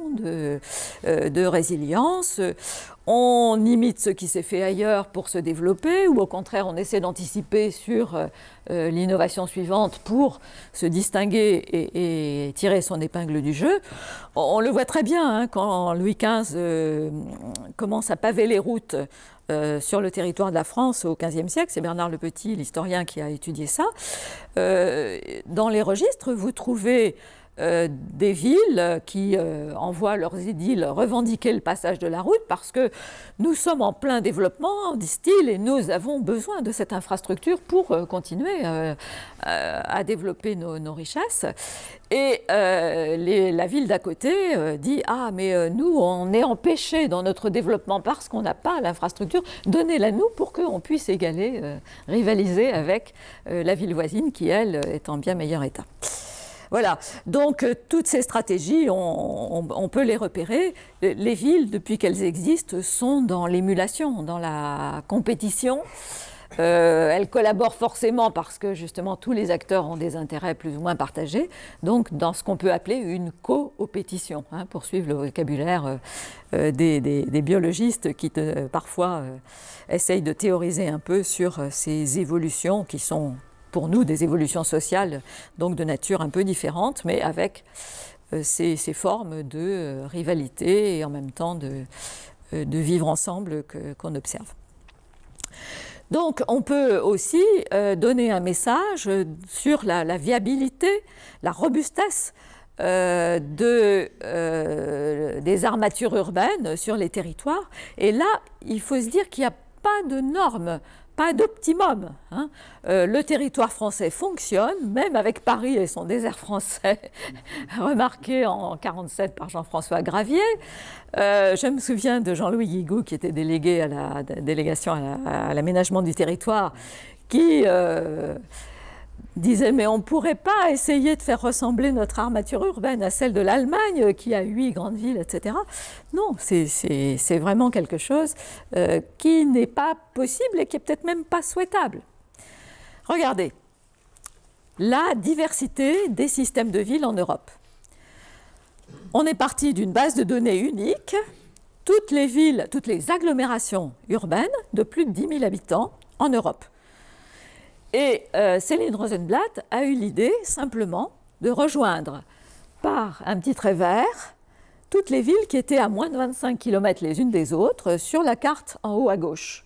de résilience. On imite ce qui s'est fait ailleurs pour se développer, ou au contraire, on essaie d'anticiper sur l'innovation suivante pour se distinguer et tirer son épingle du jeu. On le voit très bien quand Louis XV commence à paver les routes sur le territoire de la France au XVe siècle, c'est Bernard le Petit, l'historien, qui a étudié ça. Dans les registres, vous trouvez des villes qui envoient leurs édiles revendiquer le passage de la route parce que nous sommes en plein développement, disent-ils, et nous avons besoin de cette infrastructure pour continuer à développer nos richesses. Et la ville d'à côté dit « Ah, mais nous, on est empêchés dans notre développement parce qu'on n'a pas l'infrastructure, donnez-la nous pour qu'on puisse égaler, rivaliser avec la ville voisine qui, elle, est en bien meilleur état. » Voilà, donc toutes ces stratégies, on peut les repérer. Les villes, depuis qu'elles existent, sont dans l'émulation, dans la compétition. Elles collaborent forcément parce que justement tous les acteurs ont des intérêts plus ou moins partagés, donc dans ce qu'on peut appeler une coopétition, pour suivre le vocabulaire des biologistes qui parfois essayent de théoriser un peu sur ces évolutions qui sont pour nous des évolutions sociales, donc de nature un peu différente, mais avec ces formes de rivalité et en même temps de vivre ensemble qu'on observe. Donc on peut aussi donner un message sur la viabilité, la robustesse des armatures urbaines sur les territoires. Et là, il faut se dire qu'il n'y a pas de normes, pas d'optimum. Le territoire français fonctionne, même avec Paris et son désert français, remarqué en 1947 par Jean-François Gravier. Je me souviens de Jean-Louis Guigou, qui était délégué à la délégation à l'aménagement du territoire, qui disait, mais on ne pourrait pas essayer de faire ressembler notre armature urbaine à celle de l'Allemagne, qui a 8 grandes villes, etc. Non, c'est vraiment quelque chose qui n'est pas possible et qui n'est peut-être même pas souhaitable. Regardez, la diversité des systèmes de villes en Europe. On est parti d'une base de données unique, toutes les villes, toutes les agglomérations urbaines de plus de 10 000 habitants en Europe. Et Céline Rosenblatt a eu l'idée simplement de rejoindre par un petit trait vert toutes les villes qui étaient à moins de 25 km les unes des autres sur la carte en haut à gauche.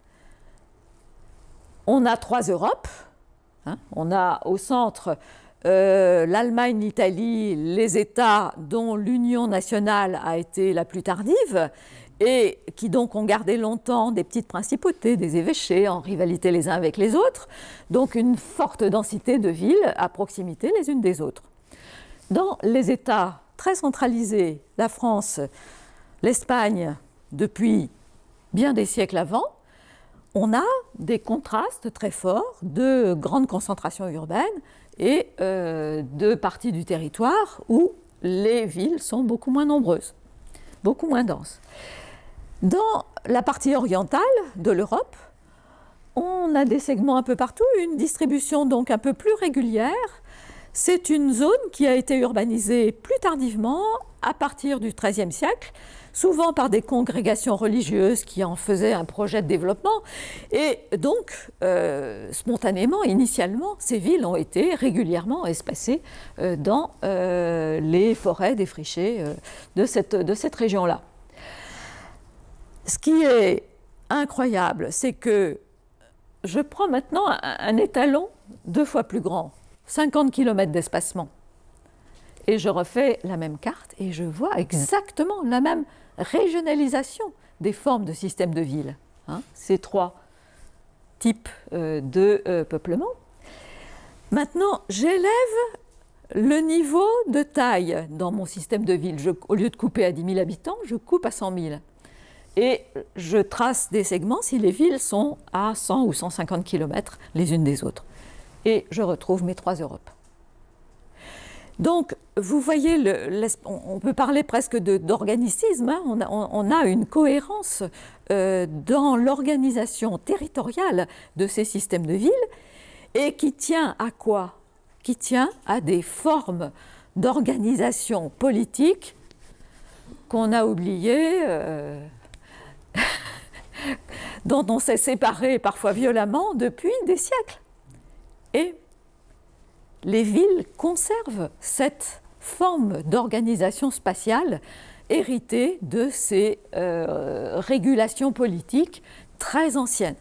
On a 3 Europes. Hein, on a au centre l'Allemagne, l'Italie, les États dont l'union nationale a été la plus tardive et qui donc ont gardé longtemps des petites principautés, des évêchés en rivalité les uns avec les autres, donc une forte densité de villes à proximité les unes des autres. Dans les États très centralisés, la France, l'Espagne, depuis bien des siècles avant, on a des contrastes très forts de grandes concentrations urbaines et de parties du territoire où les villes sont beaucoup moins nombreuses, beaucoup moins denses. Dans la partie orientale de l'Europe, on a des segments un peu partout, une distribution donc un peu plus régulière. C'est une zone qui a été urbanisée plus tardivement, à partir du XIIIe siècle, souvent par des congrégations religieuses qui en faisaient un projet de développement. Et donc, spontanément, initialement, ces villes ont été régulièrement espacées dans les forêts défrichées de cette région-là. Ce qui est incroyable, c'est que je prends maintenant un étalon 2 fois plus grand, 50 km d'espacement. Et je refais la même carte et je vois exactement la même régionalisation des formes de systèmes de ville. Hein, ces 3 types de peuplement. Maintenant, j'élève le niveau de taille dans mon système de ville. Au lieu de couper à 10 000 habitants, je coupe à 100 000. Et je trace des segments si les villes sont à 100 ou 150 km les unes des autres. Et je retrouve mes 3 Europes. Donc, vous voyez, on peut parler presque d'organicisme. Hein. On a une cohérence dans l'organisation territoriale de ces systèmes de villes et qui tient à quoi? Qui tient à des formes d'organisation politique qu'on a oubliées, dont on s'est séparé parfois violemment depuis des siècles. Et les villes conservent cette forme d'organisation spatiale héritée de ces régulations politiques très anciennes.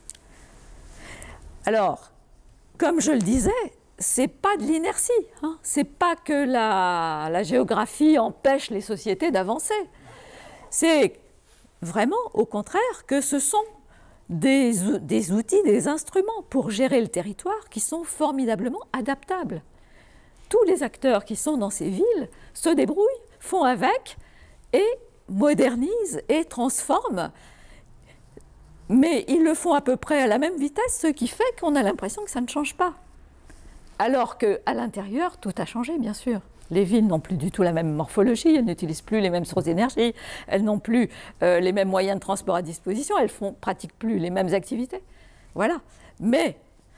Alors, comme je le disais, ce n'est pas de l'inertie, hein. Ce n'est pas que la géographie empêche les sociétés d'avancer. C'est vraiment, au contraire, que ce sont des outils, des instruments pour gérer le territoire qui sont formidablement adaptables. Tous les acteurs qui sont dans ces villes se débrouillent, font avec et modernisent et transforment. Mais ils le font à peu près à la même vitesse, ce qui fait qu'on a l'impression que ça ne change pas. Alors qu'à l'intérieur, tout a changé, bien sûr. Les villes n'ont plus du tout la même morphologie, elles n'utilisent plus les mêmes sources d'énergie, elles n'ont plus les mêmes moyens de transport à disposition, elles ne pratiquent plus les mêmes activités. Voilà. Mais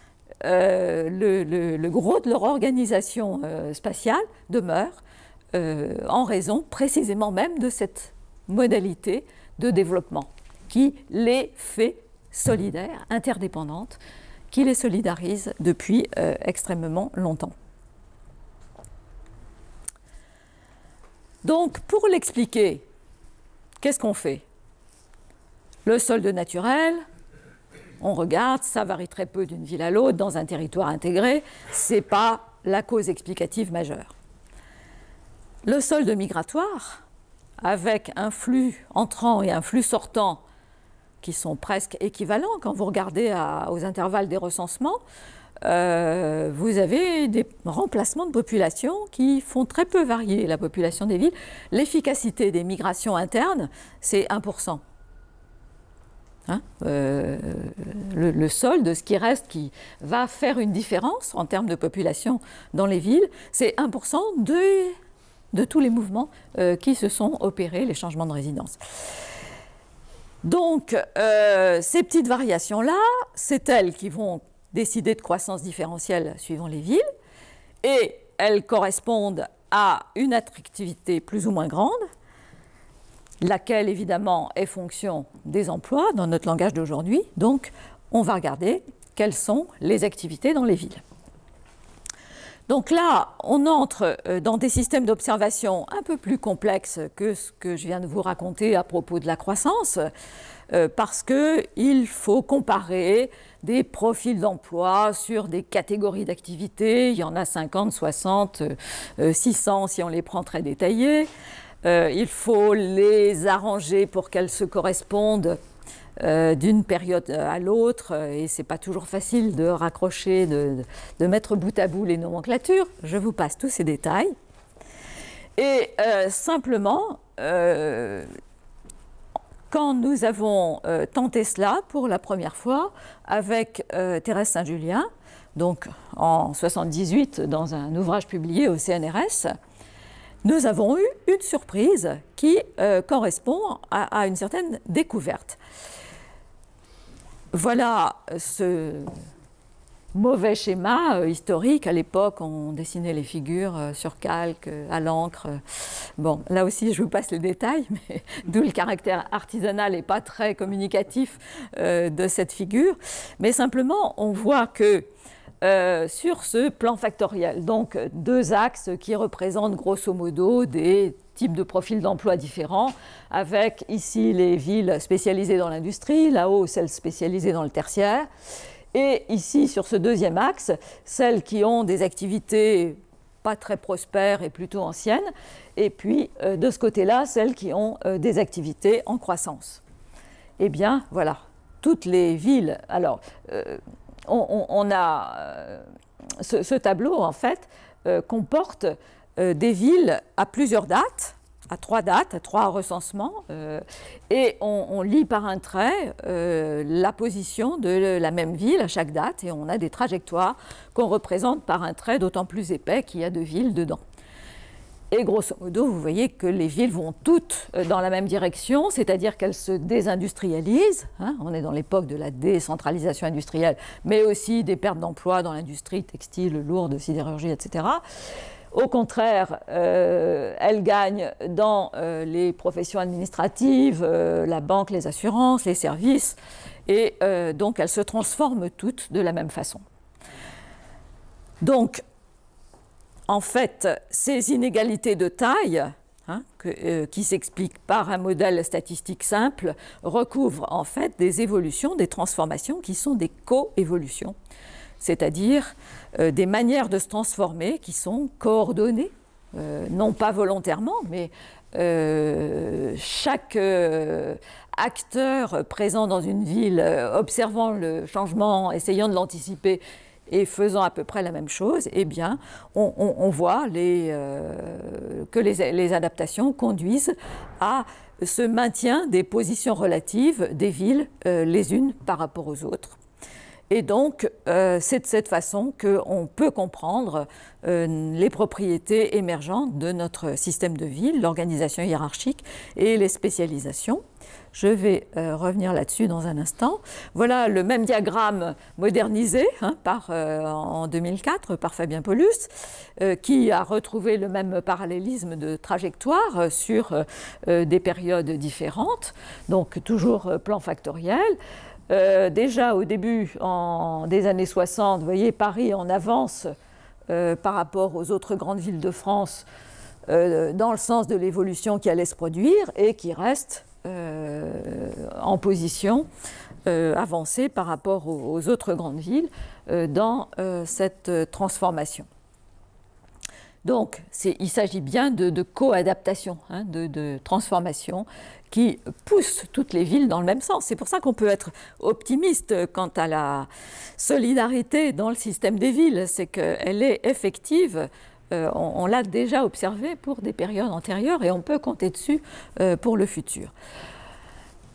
le gros de leur organisation spatiale demeure en raison précisément même de cette modalité de développement qui les fait solidaires, interdépendantes, qui les solidarise depuis extrêmement longtemps. Donc, pour l'expliquer, qu'est-ce qu'on fait? Le solde naturel, on regarde, ça varie très peu d'une ville à l'autre, dans un territoire intégré, ce n'est pas la cause explicative majeure. Le solde migratoire, avec un flux entrant et un flux sortant qui sont presque équivalents, quand vous regardez aux intervalles des recensements, vous avez des remplacements de population qui font très peu varier la population des villes. L'efficacité des migrations internes, c'est 1%. hein, le solde, ce qui reste, qui va faire une différence en termes de population dans les villes, c'est 1% de tous les mouvements qui se sont opérés, les changements de résidence. Donc, ces petites variations-là, c'est elles qui vont décider de croissance différentielle suivant les villes, et elles correspondent à une attractivité plus ou moins grande, laquelle évidemment est fonction des emplois dans notre langage d'aujourd'hui. Donc, on va regarder quelles sont les activités dans les villes. Donc là, on entre dans des systèmes d'observation un peu plus complexes que ce que je viens de vous raconter à propos de la croissance, parce qu'il faut comparer des profils d'emploi sur des catégories d'activités. Il y en a 50, 60, 600 si on les prend très détaillées. Il faut les arranger pour qu'elles se correspondent d'une période à l'autre, et ce n'est pas toujours facile de raccrocher, de mettre bout à bout les nomenclatures. Je vous passe tous ces détails. Et simplement, quand nous avons tenté cela pour la première fois avec Thérèse Saint-Julien, donc en 1978 dans un ouvrage publié au CNRS, nous avons eu une surprise qui correspond à une certaine découverte. Voilà ce mauvais schéma historique. À l'époque, on dessinait les figures sur calque, à l'encre. Bon, là aussi, je vous passe les détails, mais d'où le caractère artisanal et pas très communicatif de cette figure. Mais simplement, on voit que sur ce plan factoriel, donc deux axes qui représentent grosso modo des types de profils d'emploi différents, avec ici les villes spécialisées dans l'industrie, là-haut celles spécialisées dans le tertiaire, et ici sur ce deuxième axe, celles qui ont des activités pas très prospères et plutôt anciennes, et puis de ce côté-là, celles qui ont des activités en croissance. Eh bien, voilà, toutes les villes. Alors, on a ce tableau, en fait, comporte des villes à plusieurs dates, à trois recensements, et on lit par un trait la position de la même ville à chaque date, et on a des trajectoires qu'on représente par un trait d'autant plus épais qu'il y a de villes dedans. Et grosso modo, vous voyez que les villes vont toutes dans la même direction, c'est-à-dire qu'elles se désindustrialisent. Hein, on est dans l'époque de la décentralisation industrielle, mais aussi des pertes d'emplois dans l'industrie textile, lourde, sidérurgie, etc. Au contraire, elles gagnent dans les professions administratives, la banque, les assurances, les services, et donc elles se transforment toutes de la même façon. Donc, en fait, ces inégalités de taille, hein, qui s'expliquent par un modèle statistique simple, recouvrent en fait des évolutions, des transformations qui sont des coévolutions, c'est-à-dire des manières de se transformer qui sont coordonnées, non pas volontairement, mais chaque acteur présent dans une ville, observant le changement, essayant de l'anticiper, et faisant à peu près la même chose, eh bien, on voit que les adaptations conduisent à ce maintien des positions relatives des villes les unes par rapport aux autres. Et donc, c'est de cette façon qu'on peut comprendre les propriétés émergentes de notre système de ville, l'organisation hiérarchique et les spécialisations. Je vais revenir là-dessus dans un instant. Voilà le même diagramme modernisé en 2004 par Fabien Paulus, qui a retrouvé le même parallélisme de trajectoire sur des périodes différentes, donc toujours plan factoriel. Déjà au début des années 60, vous voyez Paris en avance par rapport aux autres grandes villes de France dans le sens de l'évolution qui allait se produire et qui reste en position avancée par rapport aux autres grandes villes dans cette transformation. Donc, il s'agit bien de co-adaptation, hein, de transformation qui pousse toutes les villes dans le même sens. C'est pour ça qu'on peut être optimiste quant à la solidarité dans le système des villes, c'est qu'elle est effective. On l'a déjà observé pour des périodes antérieures et on peut compter dessus pour le futur.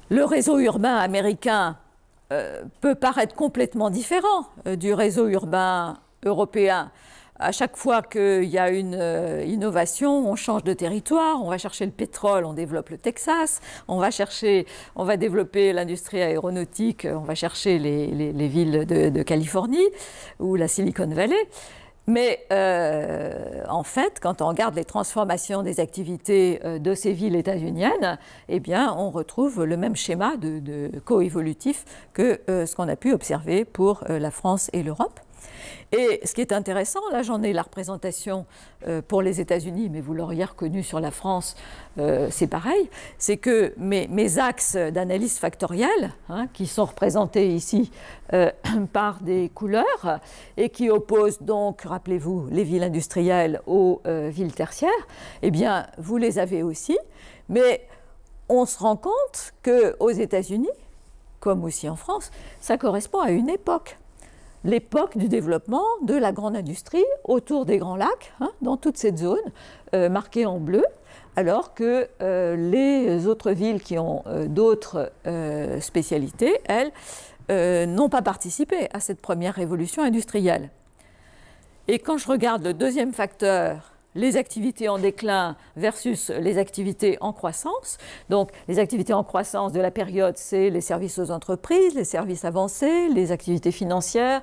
Le réseau urbain américain peut paraître complètement différent du réseau urbain européen. À chaque fois qu'il y a une innovation, on change de territoire, on va chercher le pétrole, on développe le Texas, on va développer l'industrie aéronautique, on va chercher les villes de Californie ou la Silicon Valley. Mais en fait, quand on regarde les transformations des activités de ces villes états-uniennes, eh bien, on retrouve le même schéma de coévolutif que ce qu'on a pu observer pour la France et l'Europe. Et ce qui est intéressant, là j'en ai la représentation pour les États-Unis, mais vous l'auriez reconnu sur la France, c'est pareil, c'est que mes axes d'analyse factorielle, hein, qui sont représentés ici par des couleurs, et qui opposent donc, rappelez-vous, les villes industrielles aux villes tertiaires, eh bien vous les avez aussi, mais on se rend compte qu'aux États-Unis, comme aussi en France, ça correspond à une époque. L'époque du développement de la grande industrie autour des Grands Lacs, hein, dans toute cette zone marquée en bleu, alors que les autres villes qui ont d'autres spécialités, elles, n'ont pas participé à cette première révolution industrielle. Et quand je regarde le deuxième facteur, les activités en déclin versus les activités en croissance. Donc, les activités en croissance de la période, c'est les services aux entreprises, les services avancés, les activités financières,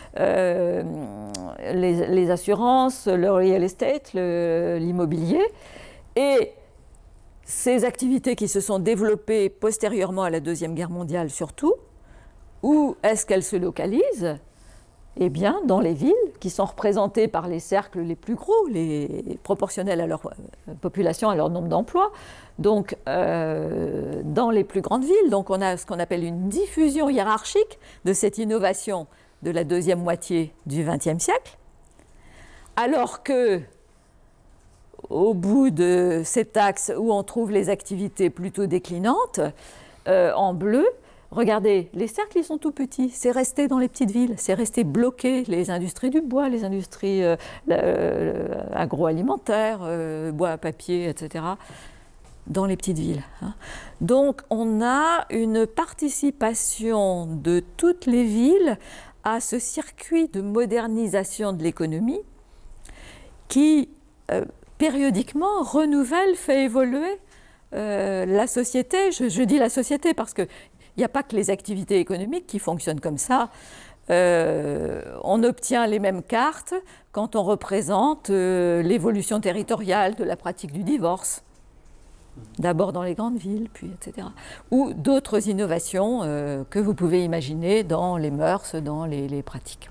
les assurances, le real estate, l'immobilier. Et ces activités qui se sont développées postérieurement à la Deuxième Guerre mondiale surtout, où est-ce qu'elles se localisent ? Eh bien, dans les villes qui sont représentées par les cercles les plus gros, proportionnels à leur population, à leur nombre d'emplois, donc dans les plus grandes villes. Donc on a ce qu'on appelle une diffusion hiérarchique de cette innovation de la deuxième moitié du XXe siècle, alors que au bout de cet axe où on trouve les activités plutôt déclinantes, en bleu, regardez, les cercles, ils sont tout petits. C'est resté dans les petites villes. C'est resté bloqué. Les industries du bois, les industries agroalimentaires, bois, papier, etc., dans les petites villes. Hein. Donc, on a une participation de toutes les villes à ce circuit de modernisation de l'économie qui, périodiquement, renouvelle, fait évoluer la société. Je dis la société parce que il n'y a pas que les activités économiques qui fonctionnent comme ça. On obtient les mêmes cartes quand on représente l'évolution territoriale de la pratique du divorce. D'abord dans les grandes villes, puis etc. Ou d'autres innovations que vous pouvez imaginer dans les mœurs, dans les pratiques.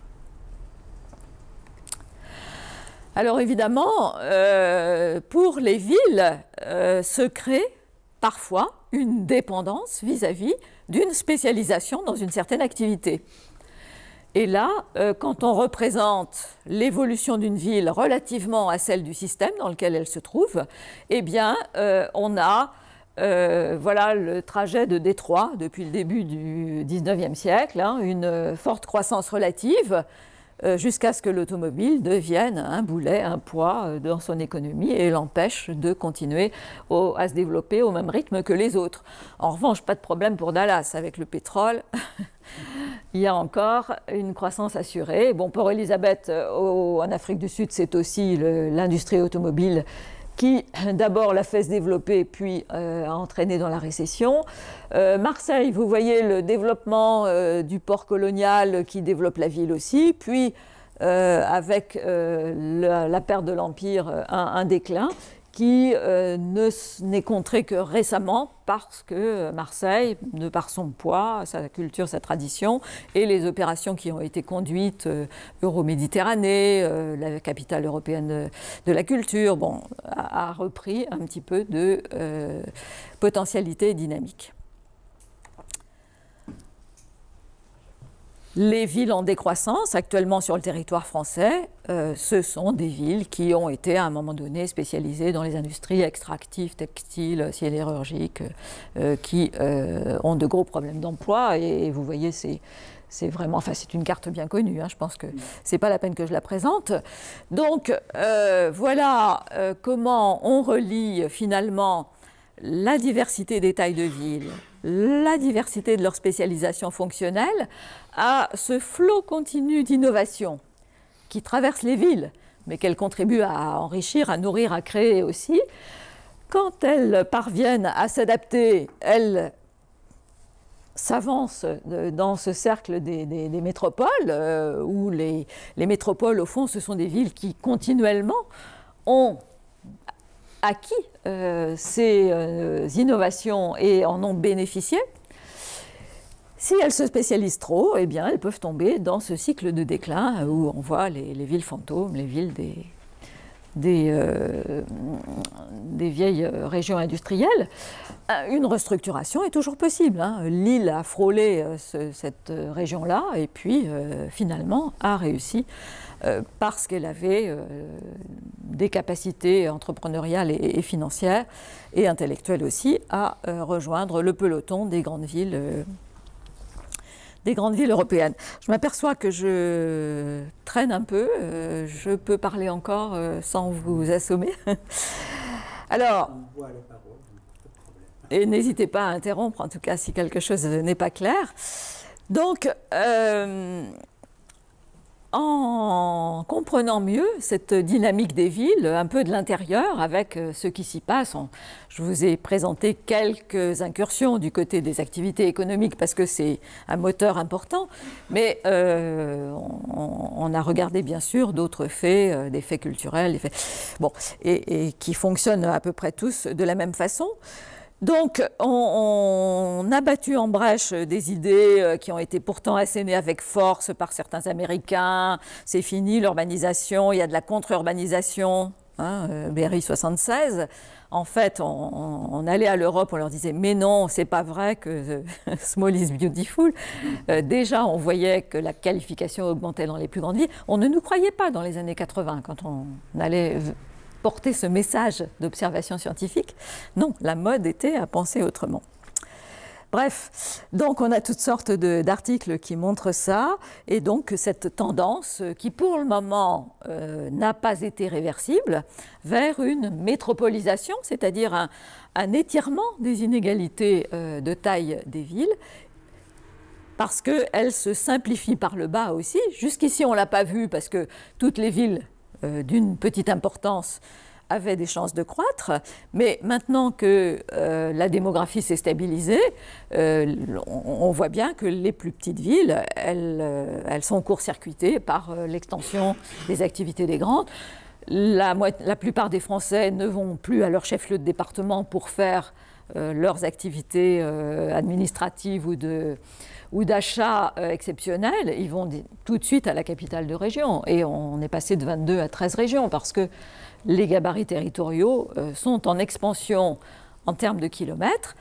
Alors évidemment, pour les villes, se crée parfois une dépendance vis-à-vis d'une spécialisation dans une certaine activité. Et là, quand on représente l'évolution d'une ville relativement à celle du système dans lequel elle se trouve, eh bien, on a voilà le trajet de Détroit depuis le début du XIXe siècle, hein, une forte croissance relative, jusqu'à ce que l'automobile devienne un boulet, un poids dans son économie et l'empêche de continuer à se développer au même rythme que les autres. En revanche, pas de problème pour Dallas avec le pétrole. Il y a encore une croissance assurée. Bon, Port Elizabeth, en Afrique du Sud, c'est aussi l'industrie automobile qui d'abord l'a fait se développer, puis a entraîné dans la récession. Marseille, vous voyez le développement du port colonial qui développe la ville aussi, puis avec la perte de l'Empire, un déclin qui n'est contré que récemment parce que Marseille, de par son poids, sa culture, sa tradition, et les opérations qui ont été conduites, Euroméditerranée, la capitale européenne de la culture, bon, a repris un petit peu de potentialité et dynamique. Les villes en décroissance, actuellement sur le territoire français, ce sont des villes qui ont été à un moment donné spécialisées dans les industries extractives, textiles, sidérurgiques, qui ont de gros problèmes d'emploi. Et vous voyez, c'est vraiment, enfin c'est une carte bien connue, hein, je pense que c'est pas la peine que je la présente. Donc voilà comment on relie finalement la diversité des tailles de villes la diversité de leur spécialisation fonctionnelle, à ce flot continu d'innovation qui traverse les villes, mais qu'elles contribuent à enrichir, à nourrir, à créer aussi. Quand elles parviennent à s'adapter, elles s'avancent dans ce cercle des métropoles, où les métropoles, au fond, ce sont des villes qui continuellement ont acquis ces innovations et en ont bénéficié. Si elles se spécialisent trop, eh bien, elles peuvent tomber dans ce cycle de déclin où on voit les villes fantômes, les villes des vieilles régions industrielles. Une restructuration est toujours possible, hein. Lille a frôlé cette région-là et puis finalement a réussi parce qu'elle avait des capacités entrepreneuriales et financières et intellectuelles aussi à rejoindre le peloton des grandes villes européennes. Je m'aperçois que je traîne un peu, je peux parler encore sans vous assommer. Alors, et n'hésitez pas à interrompre, en tout cas si quelque chose n'est pas clair. Donc, en comprenant mieux cette dynamique des villes, un peu de l'intérieur, avec ce qui s'y passe, je vous ai présenté quelques incursions du côté des activités économiques parce que c'est un moteur important, mais on a regardé bien sûr d'autres faits, des faits culturels, des faits, bon, et qui fonctionnent à peu près tous de la même façon. Donc, on a battu en brèche des idées qui ont été pourtant assénées avec force par certains Américains. C'est fini l'urbanisation, il y a de la contre-urbanisation, hein, Berry 76. En fait, on allait à l'Europe, on leur disait « mais non, c'est pas vrai que small is beautiful ». Déjà, on voyait que la qualification augmentait dans les plus grandes villes. On ne nous croyait pas dans les années 80 quand on allait porter ce message d'observation scientifique. Non, la mode était à penser autrement. Bref, donc on a toutes sortes d'articles qui montrent ça, et donc cette tendance qui pour le moment n'a pas été réversible vers une métropolisation, c'est-à-dire un étirement des inégalités de taille des villes, parce qu'elles se simplifient par le bas aussi. Jusqu'ici on ne l'a pas vu parce que toutes les villes d'une petite importance avaient des chances de croître, mais maintenant que la démographie s'est stabilisée, on voit bien que les plus petites villes, elles sont court-circuitées par l'extension des activités des grandes. La plupart des Français ne vont plus à leur chef-lieu de département pour faire leurs activités administratives ou d'achat exceptionnels, ils vont tout de suite à la capitale de région. Et on est passé de 22 à 13 régions parce que les gabarits territoriaux sont en expansion en termes de kilomètres,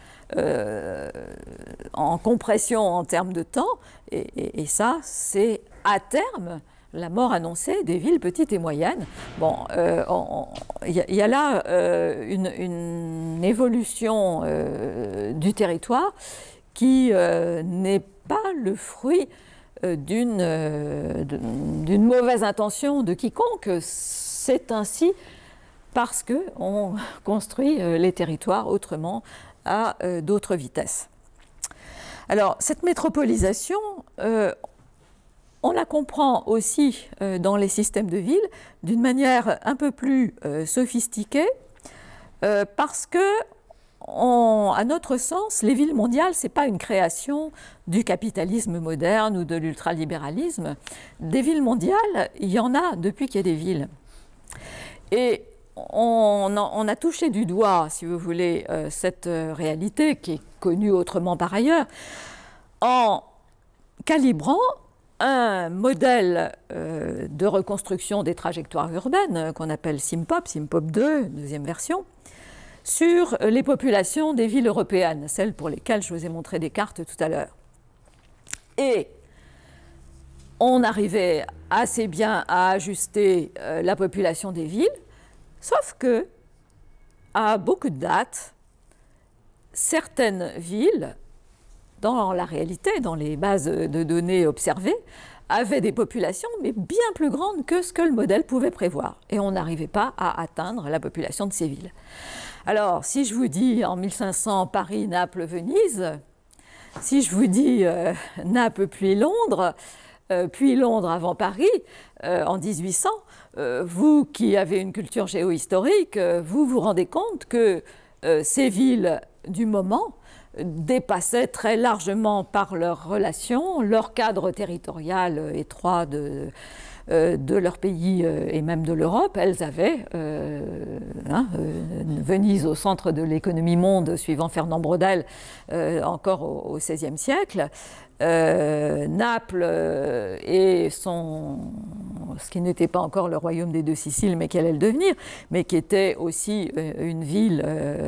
en compression en termes de temps. Et ça, c'est à terme la mort annoncée des villes petites et moyennes. Bon, il y a là une évolution du territoire qui n'est pas le fruit d'une mauvaise intention de quiconque. C'est ainsi parce qu'on construit les territoires autrement à d'autres vitesses. Alors, cette métropolisation, on la comprend aussi dans les systèmes de ville d'une manière un peu plus sophistiquée parce que, à notre sens, les villes mondiales, ce n'est pas une création du capitalisme moderne ou de l'ultralibéralisme. Des villes mondiales, il y en a depuis qu'il y a des villes. Et on a touché du doigt, si vous voulez, cette réalité qui est connue autrement par ailleurs, en calibrant un modèle de reconstruction des trajectoires urbaines qu'on appelle SIMPOP, SIMPOP 2, deuxième version, sur les populations des villes européennes, celles pour lesquelles je vous ai montré des cartes tout à l'heure. Et on arrivait assez bien à ajuster la population des villes, sauf que, à beaucoup de dates, certaines villes, dans la réalité, dans les bases de données observées, avaient des populations, mais bien plus grandes que ce que le modèle pouvait prévoir. Et on n'arrivait pas à atteindre la population de ces villes. Alors, si je vous dis en 1500 Paris, Naples, Venise, si je vous dis Naples puis Londres avant Paris, en 1800, vous qui avez une culture géohistorique, vous vous rendez compte que ces villes du moment dépassaient très largement par leurs relations, leur cadre territorial étroit de leur pays et même de l'Europe. Elles avaient Venise au centre de l'économie monde, suivant Fernand Braudel, encore au XVIe siècle. Naples et ce qui n'était pas encore le royaume des deux Siciles, mais qui allait le devenir, mais qui était aussi une ville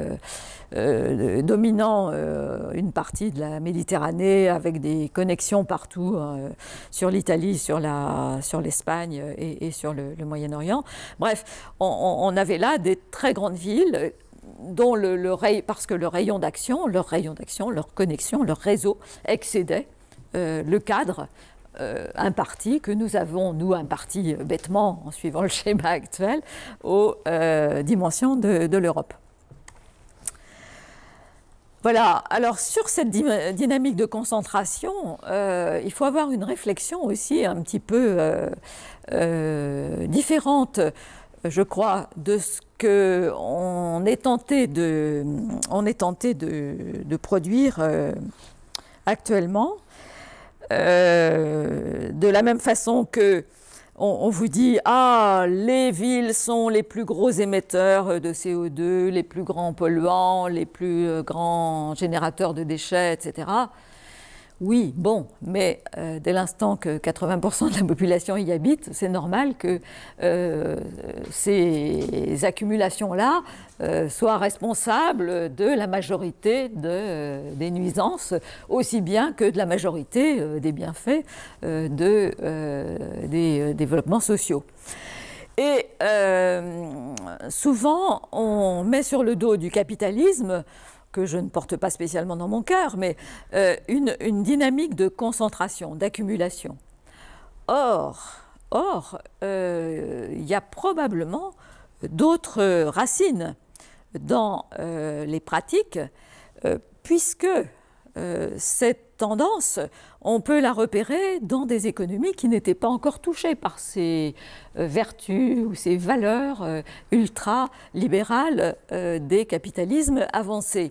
dominant une partie de la Méditerranée, avec des connexions partout sur l'Italie, sur l'Espagne et sur le Moyen-Orient. Bref, on avait là des très grandes villes dont parce que leur rayon d'action, leur connexion, leur réseau excédait le cadre imparti que nous avons, nous, imparti bêtement, en suivant le schéma actuel, aux dimensions de l'Europe. Voilà, alors sur cette dynamique de concentration, il faut avoir une réflexion aussi un petit peu différente, je crois, de ce qu'on est tenté de produire actuellement. De la même façon que on vous dit « Ah, les villes sont les plus gros émetteurs de CO2, les plus grands polluants, les plus grands générateurs de déchets, etc. » Oui, bon, mais dès l'instant que 80% de la population y habite, c'est normal que ces accumulations-là soient responsables de la majorité des nuisances, aussi bien que de la majorité des bienfaits des développements sociaux. Et souvent, on met sur le dos du capitalisme, que je ne porte pas spécialement dans mon cœur, mais une dynamique de concentration, d'accumulation. Or, il y a probablement d'autres racines dans les pratiques, puisque cette tendance, on peut la repérer dans des économies qui n'étaient pas encore touchées par ces vertus ou ces valeurs ultra-libérales des capitalismes avancés.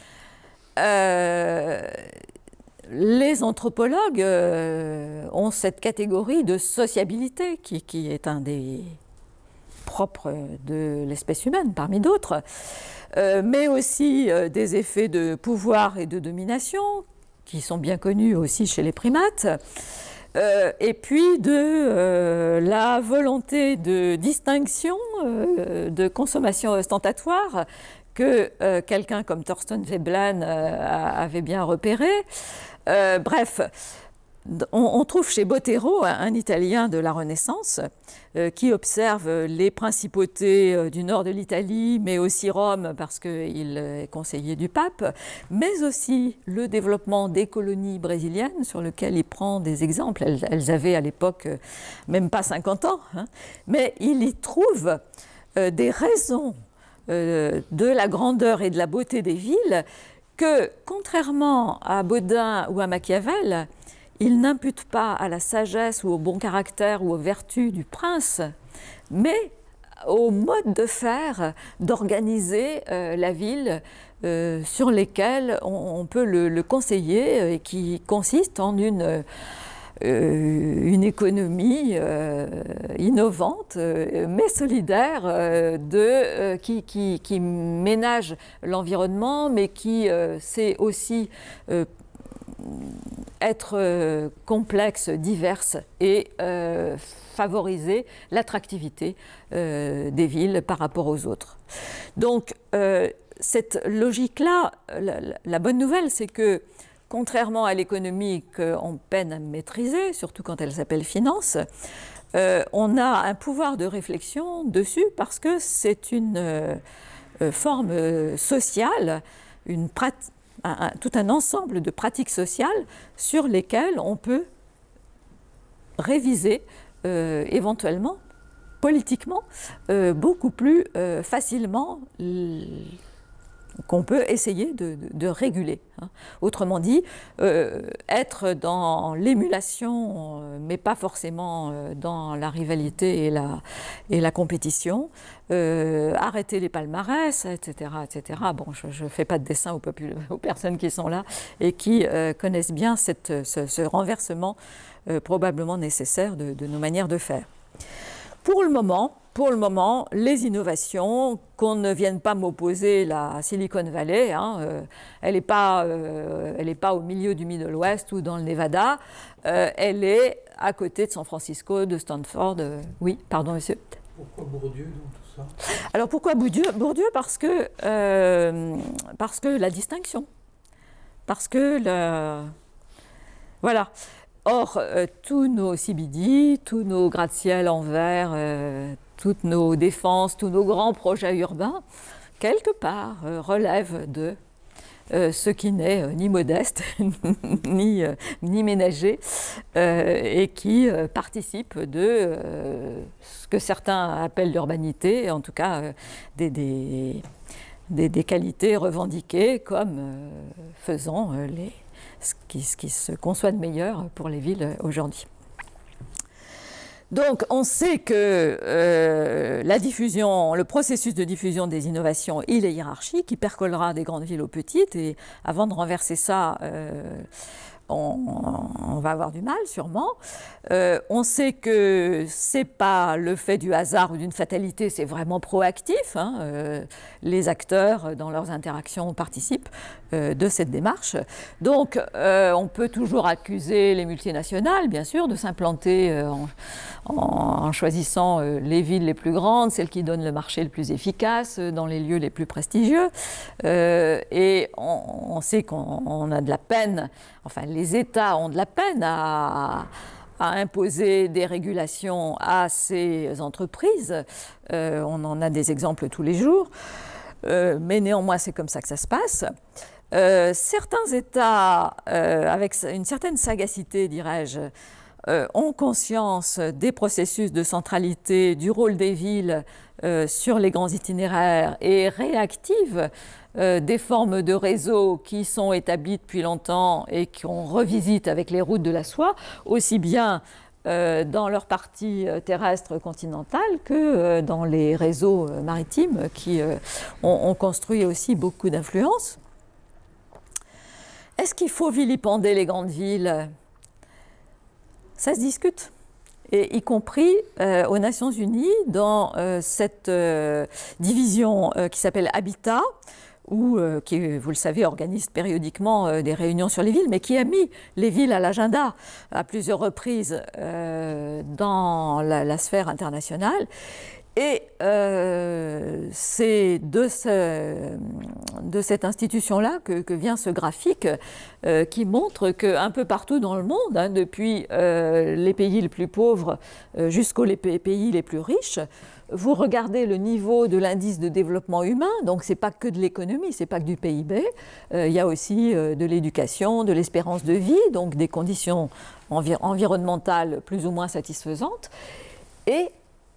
Les anthropologues ont cette catégorie de sociabilité qui est un des propres de l'espèce humaine parmi d'autres, mais aussi des effets de pouvoir et de domination qui sont bien connus aussi chez les primates, et puis de la volonté de distinction, de consommation ostentatoire que quelqu'un comme Thorsten Veblen avait bien repéré. Bref, on trouve chez Botero, un Italien de la Renaissance, qui observe les principautés du nord de l'Italie, mais aussi Rome, parce qu'il est conseiller du pape, mais aussi le développement des colonies brésiliennes, sur lequel il prend des exemples. Elles avaient à l'époque même pas 50 ans, hein, mais il y trouve des raisons de la grandeur et de la beauté des villes que, contrairement à Bodin ou à Machiavel, il n'impute pas à la sagesse ou au bon caractère ou aux vertus du prince, mais au mode de faire, d'organiser la ville sur lesquels on peut le conseiller et qui consiste en une économie innovante, mais solidaire, qui ménage l'environnement, mais qui sait aussi être complexe, diverse et favoriser l'attractivité des villes par rapport aux autres. Donc, cette logique-là, la bonne nouvelle, c'est que contrairement à l'économie qu'on peine à maîtriser, surtout quand elle s'appelle finance, on a un pouvoir de réflexion dessus parce que c'est une forme sociale, tout un ensemble de pratiques sociales sur lesquelles on peut réviser éventuellement, politiquement, beaucoup plus facilement qu'on peut essayer de réguler. Hein. Autrement dit, être dans l'émulation, mais pas forcément dans la rivalité et la compétition, arrêter les palmarès, etc. etc. Bon, je ne fais pas de dessin aux personnes qui sont là et qui connaissent bien ce renversement probablement nécessaire de nos manières de faire. Pour le moment, les innovations, qu'on ne vienne pas m'opposer la Silicon Valley, hein, elle n'est pas au milieu du Middle West ou dans le Nevada, elle est à côté de San Francisco, de Stanford. Oui, pardon, monsieur. Pourquoi Bourdieu dans tout ça? Alors pourquoi Bourdieu? Bourdieu parce que la distinction, parce que voilà. Or, tous nos CBD, tous nos gratte-ciel en verre, toutes nos défenses, tous nos grands projets urbains, quelque part, relèvent de ce qui n'est ni modeste, ni ménager, et qui participe de ce que certains appellent l'urbanité, en tout cas des qualités revendiquées comme faisant ce qui se conçoit de meilleur pour les villes aujourd'hui. Donc, on sait que la diffusion, le processus de diffusion des innovations, il est hiérarchique, il percolera des grandes villes aux petites, et avant de renverser ça, on va avoir du mal, sûrement. On sait que ce n'est pas le fait du hasard ou d'une fatalité, c'est vraiment proactif. Hein. Les acteurs, dans leurs interactions, participent de cette démarche. Donc, on peut toujours accuser les multinationales, bien sûr, de s'implanter en choisissant les villes les plus grandes, celles qui donnent le marché le plus efficace, dans les lieux les plus prestigieux. Et on sait qu'on a de la peine, enfin les États ont de la peine à imposer des régulations à ces entreprises. On en a des exemples tous les jours, mais néanmoins c'est comme ça que ça se passe. Certains États, avec une certaine sagacité, dirais-je, ont conscience des processus de centralité, du rôle des villes sur les grands itinéraires et réactivent des formes de réseaux qui sont établies depuis longtemps et qu'on revisite avec les routes de la soie, aussi bien dans leur partie terrestre continentale que dans les réseaux maritimes qui ont construit aussi beaucoup d'influence. Est-ce qu'il faut vilipender les grandes villes ? Ça se discute, et y compris aux Nations Unies, dans cette division qui s'appelle Habitat, qui, vous le savez, organise périodiquement des réunions sur les villes, mais qui a mis les villes à l'agenda à plusieurs reprises dans la sphère internationale. Et c'est de cette institution-là que vient ce graphique qui montre qu'un peu partout dans le monde, hein, depuis les pays les plus pauvres jusqu'aux pays les plus riches, vous regardez le niveau de l'indice de développement humain, donc ce n'est pas que de l'économie, ce n'est pas que du PIB, il y a aussi de l'éducation, de l'espérance de vie, donc des conditions environnementales plus ou moins satisfaisantes. Et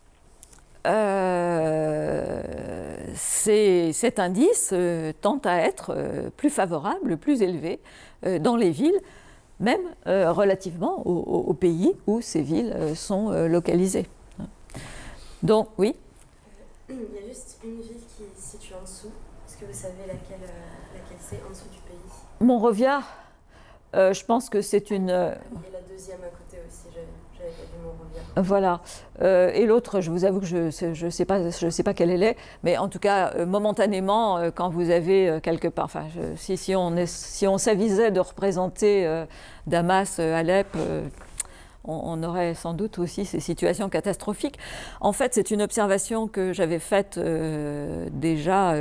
cet indice tend à être plus favorable, plus élevé dans les villes, même relativement aux pays où ces villes sont localisées. Donc, oui. Il y a juste une ville qui se situe en dessous. Est-ce que vous savez laquelle c'est en dessous du pays? Monrovia, je pense que c'est une... Il y a la deuxième à côté aussi, j'avais pas vu Monrovia. Voilà. Et l'autre, je vous avoue que je sais pas quelle elle est, mais en tout cas, momentanément, quand vous avez quelque part... Enfin, si on s'avisait de représenter Damas, Alep... on aurait sans doute aussi ces situations catastrophiques. En fait, c'est une observation que j'avais faite déjà.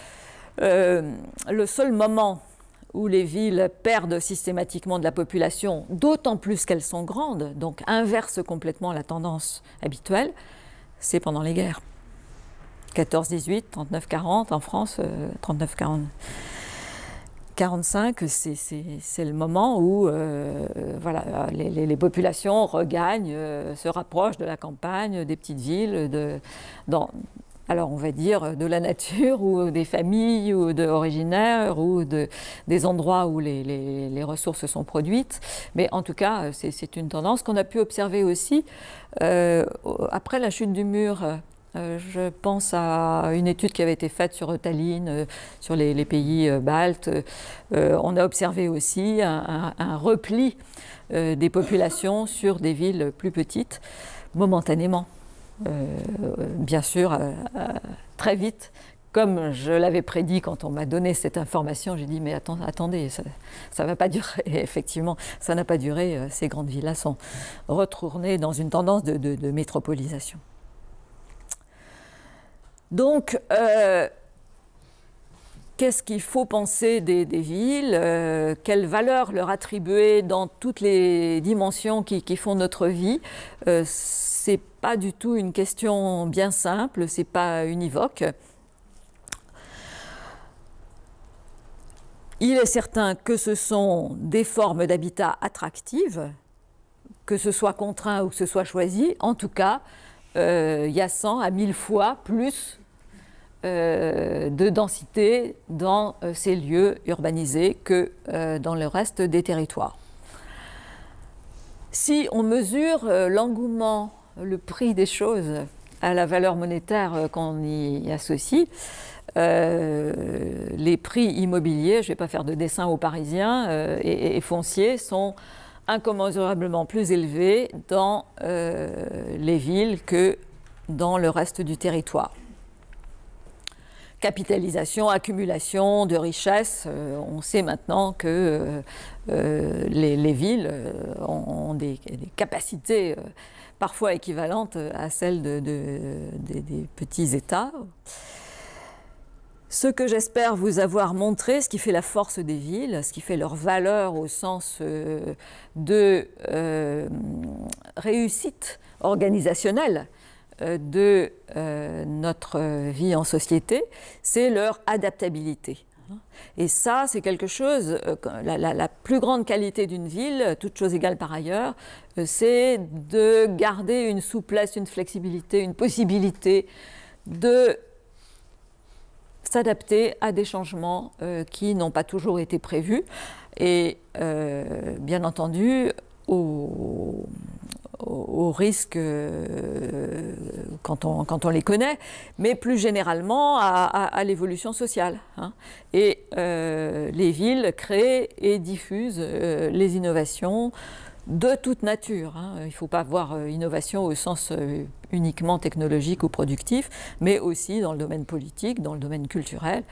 Le seul moment où les villes perdent systématiquement de la population, d'autant plus qu'elles sont grandes, donc inversent complètement la tendance habituelle, c'est pendant les guerres. 14-18, 39-40, en France, 39-40. 45, c'est le moment où voilà, les populations regagnent, se rapprochent de la campagne, des petites villes, alors on va dire de la nature ou des familles ou originaires ou des endroits où les ressources sont produites. Mais en tout cas, c'est une tendance qu'on a pu observer aussi après la chute du mur. Je pense à une étude qui avait été faite sur Tallinn, sur les pays baltes. On a observé aussi un repli des populations sur des villes plus petites, momentanément. Bien sûr, très vite, comme je l'avais prédit quand on m'a donné cette information, j'ai dit mais attendez, ça ne va pas durer. Et effectivement, ça n'a pas duré. Ces grandes villas sont retournées dans une tendance de métropolisation. Donc, qu'est-ce qu'il faut penser des villes, quelle valeur leur attribuer dans toutes les dimensions qui font notre vie. C'est pas du tout une question bien simple, c'est pas univoque. Il est certain que ce sont des formes d'habitat attractives, que ce soit contraint ou que ce soit choisi. En tout cas, il y a 100 à 1000 fois plus de densité dans ces lieux urbanisés que dans le reste des territoires. Si on mesure l'engouement, le prix des choses à la valeur monétaire qu'on y associe, les prix immobiliers, je ne vais pas faire de dessin aux Parisiens, et fonciers sont incommensurablement plus élevés dans les villes que dans le reste du territoire. Capitalisation, accumulation de richesses, on sait maintenant que les villes ont des capacités parfois équivalentes à celles des petits États. Ce que j'espère vous avoir montré, ce qui fait la force des villes, ce qui fait leur valeur au sens de réussite organisationnelle de notre vie en société, c'est leur adaptabilité. Et ça, c'est quelque chose, la plus grande qualité d'une ville, toute chose égale par ailleurs, c'est de garder une souplesse, une flexibilité, une possibilité de s'adapter à des changements qui n'ont pas toujours été prévus et bien entendu aux risques quand on les connaît, mais plus généralement à l'évolution sociale. Et les villes créent et diffusent les innovations de toute nature. Il ne faut pas voir innovation au sens uniquement technologique ou productif, mais aussi dans le domaine politique, dans le domaine culturel.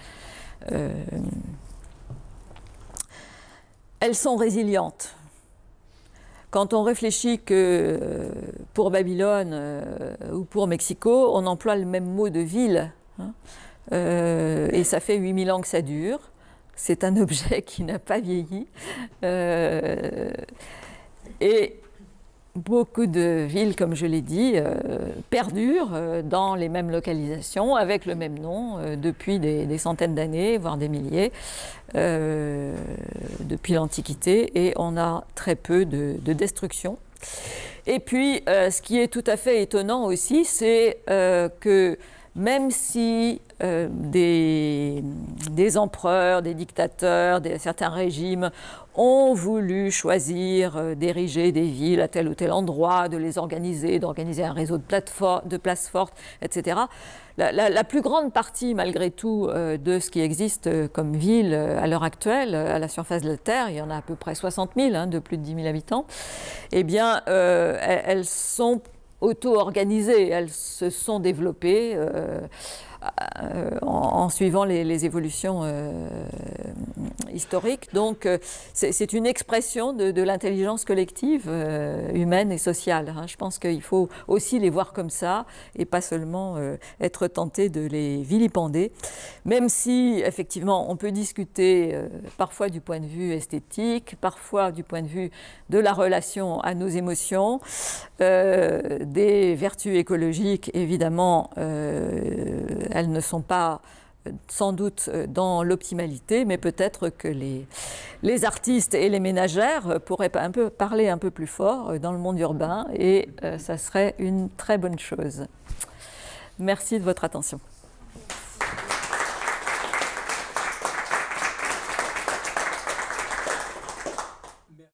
Elles sont résilientes. Quand on réfléchit que pour Babylone ou pour Mexico, on emploie le même mot de ville, et ça fait 8000 ans que ça dure. C'est un objet qui n'a pas vieilli. Et beaucoup de villes, comme je l'ai dit, perdurent dans les mêmes localisations, avec le même nom, depuis des centaines d'années, voire des milliers, depuis l'Antiquité, et on a très peu de destruction. Et puis, ce qui est tout à fait étonnant aussi, c'est que même si des empereurs, des dictateurs, certains régimes ont voulu choisir d'ériger des villes à tel ou tel endroit, de les organiser, d'organiser un réseau de places fortes, etc. La plus grande partie, malgré tout, de ce qui existe comme ville à l'heure actuelle, à la surface de la Terre, il y en a à peu près 60 000, de plus de 10 000 habitants, eh bien, elles sont auto-organisées, elles se sont développées en suivant les évolutions historiques. Donc, c'est une expression de l'intelligence collective humaine et sociale. Je pense qu'il faut aussi les voir comme ça et pas seulement être tenté de les vilipender, même si, effectivement, on peut discuter parfois du point de vue esthétique, parfois du point de vue de la relation à nos émotions, des vertus écologiques, évidemment, elles ne sont pas sans doute dans l'optimalité, mais peut-être que les artistes et les ménagères pourraient parler un peu plus fort dans le monde urbain, et ça serait une très bonne chose. Merci de votre attention.